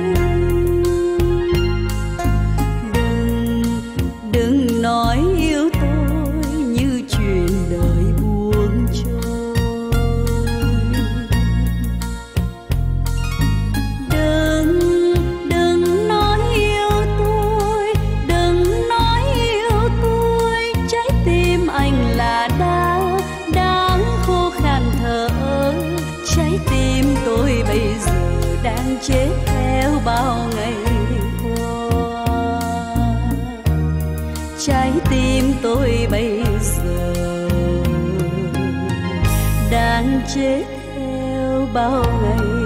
Đừng nói yêu tôi như chuyện đời buông trôi. Đừng nói yêu tôi, đừng nói yêu tôi, trái tim anh là đá khô khan thở ơ. Trái tim tôi bây giờ đang chết theo bao ngày qua. Trái tim tôi bây giờ đang chết theo bao ngày.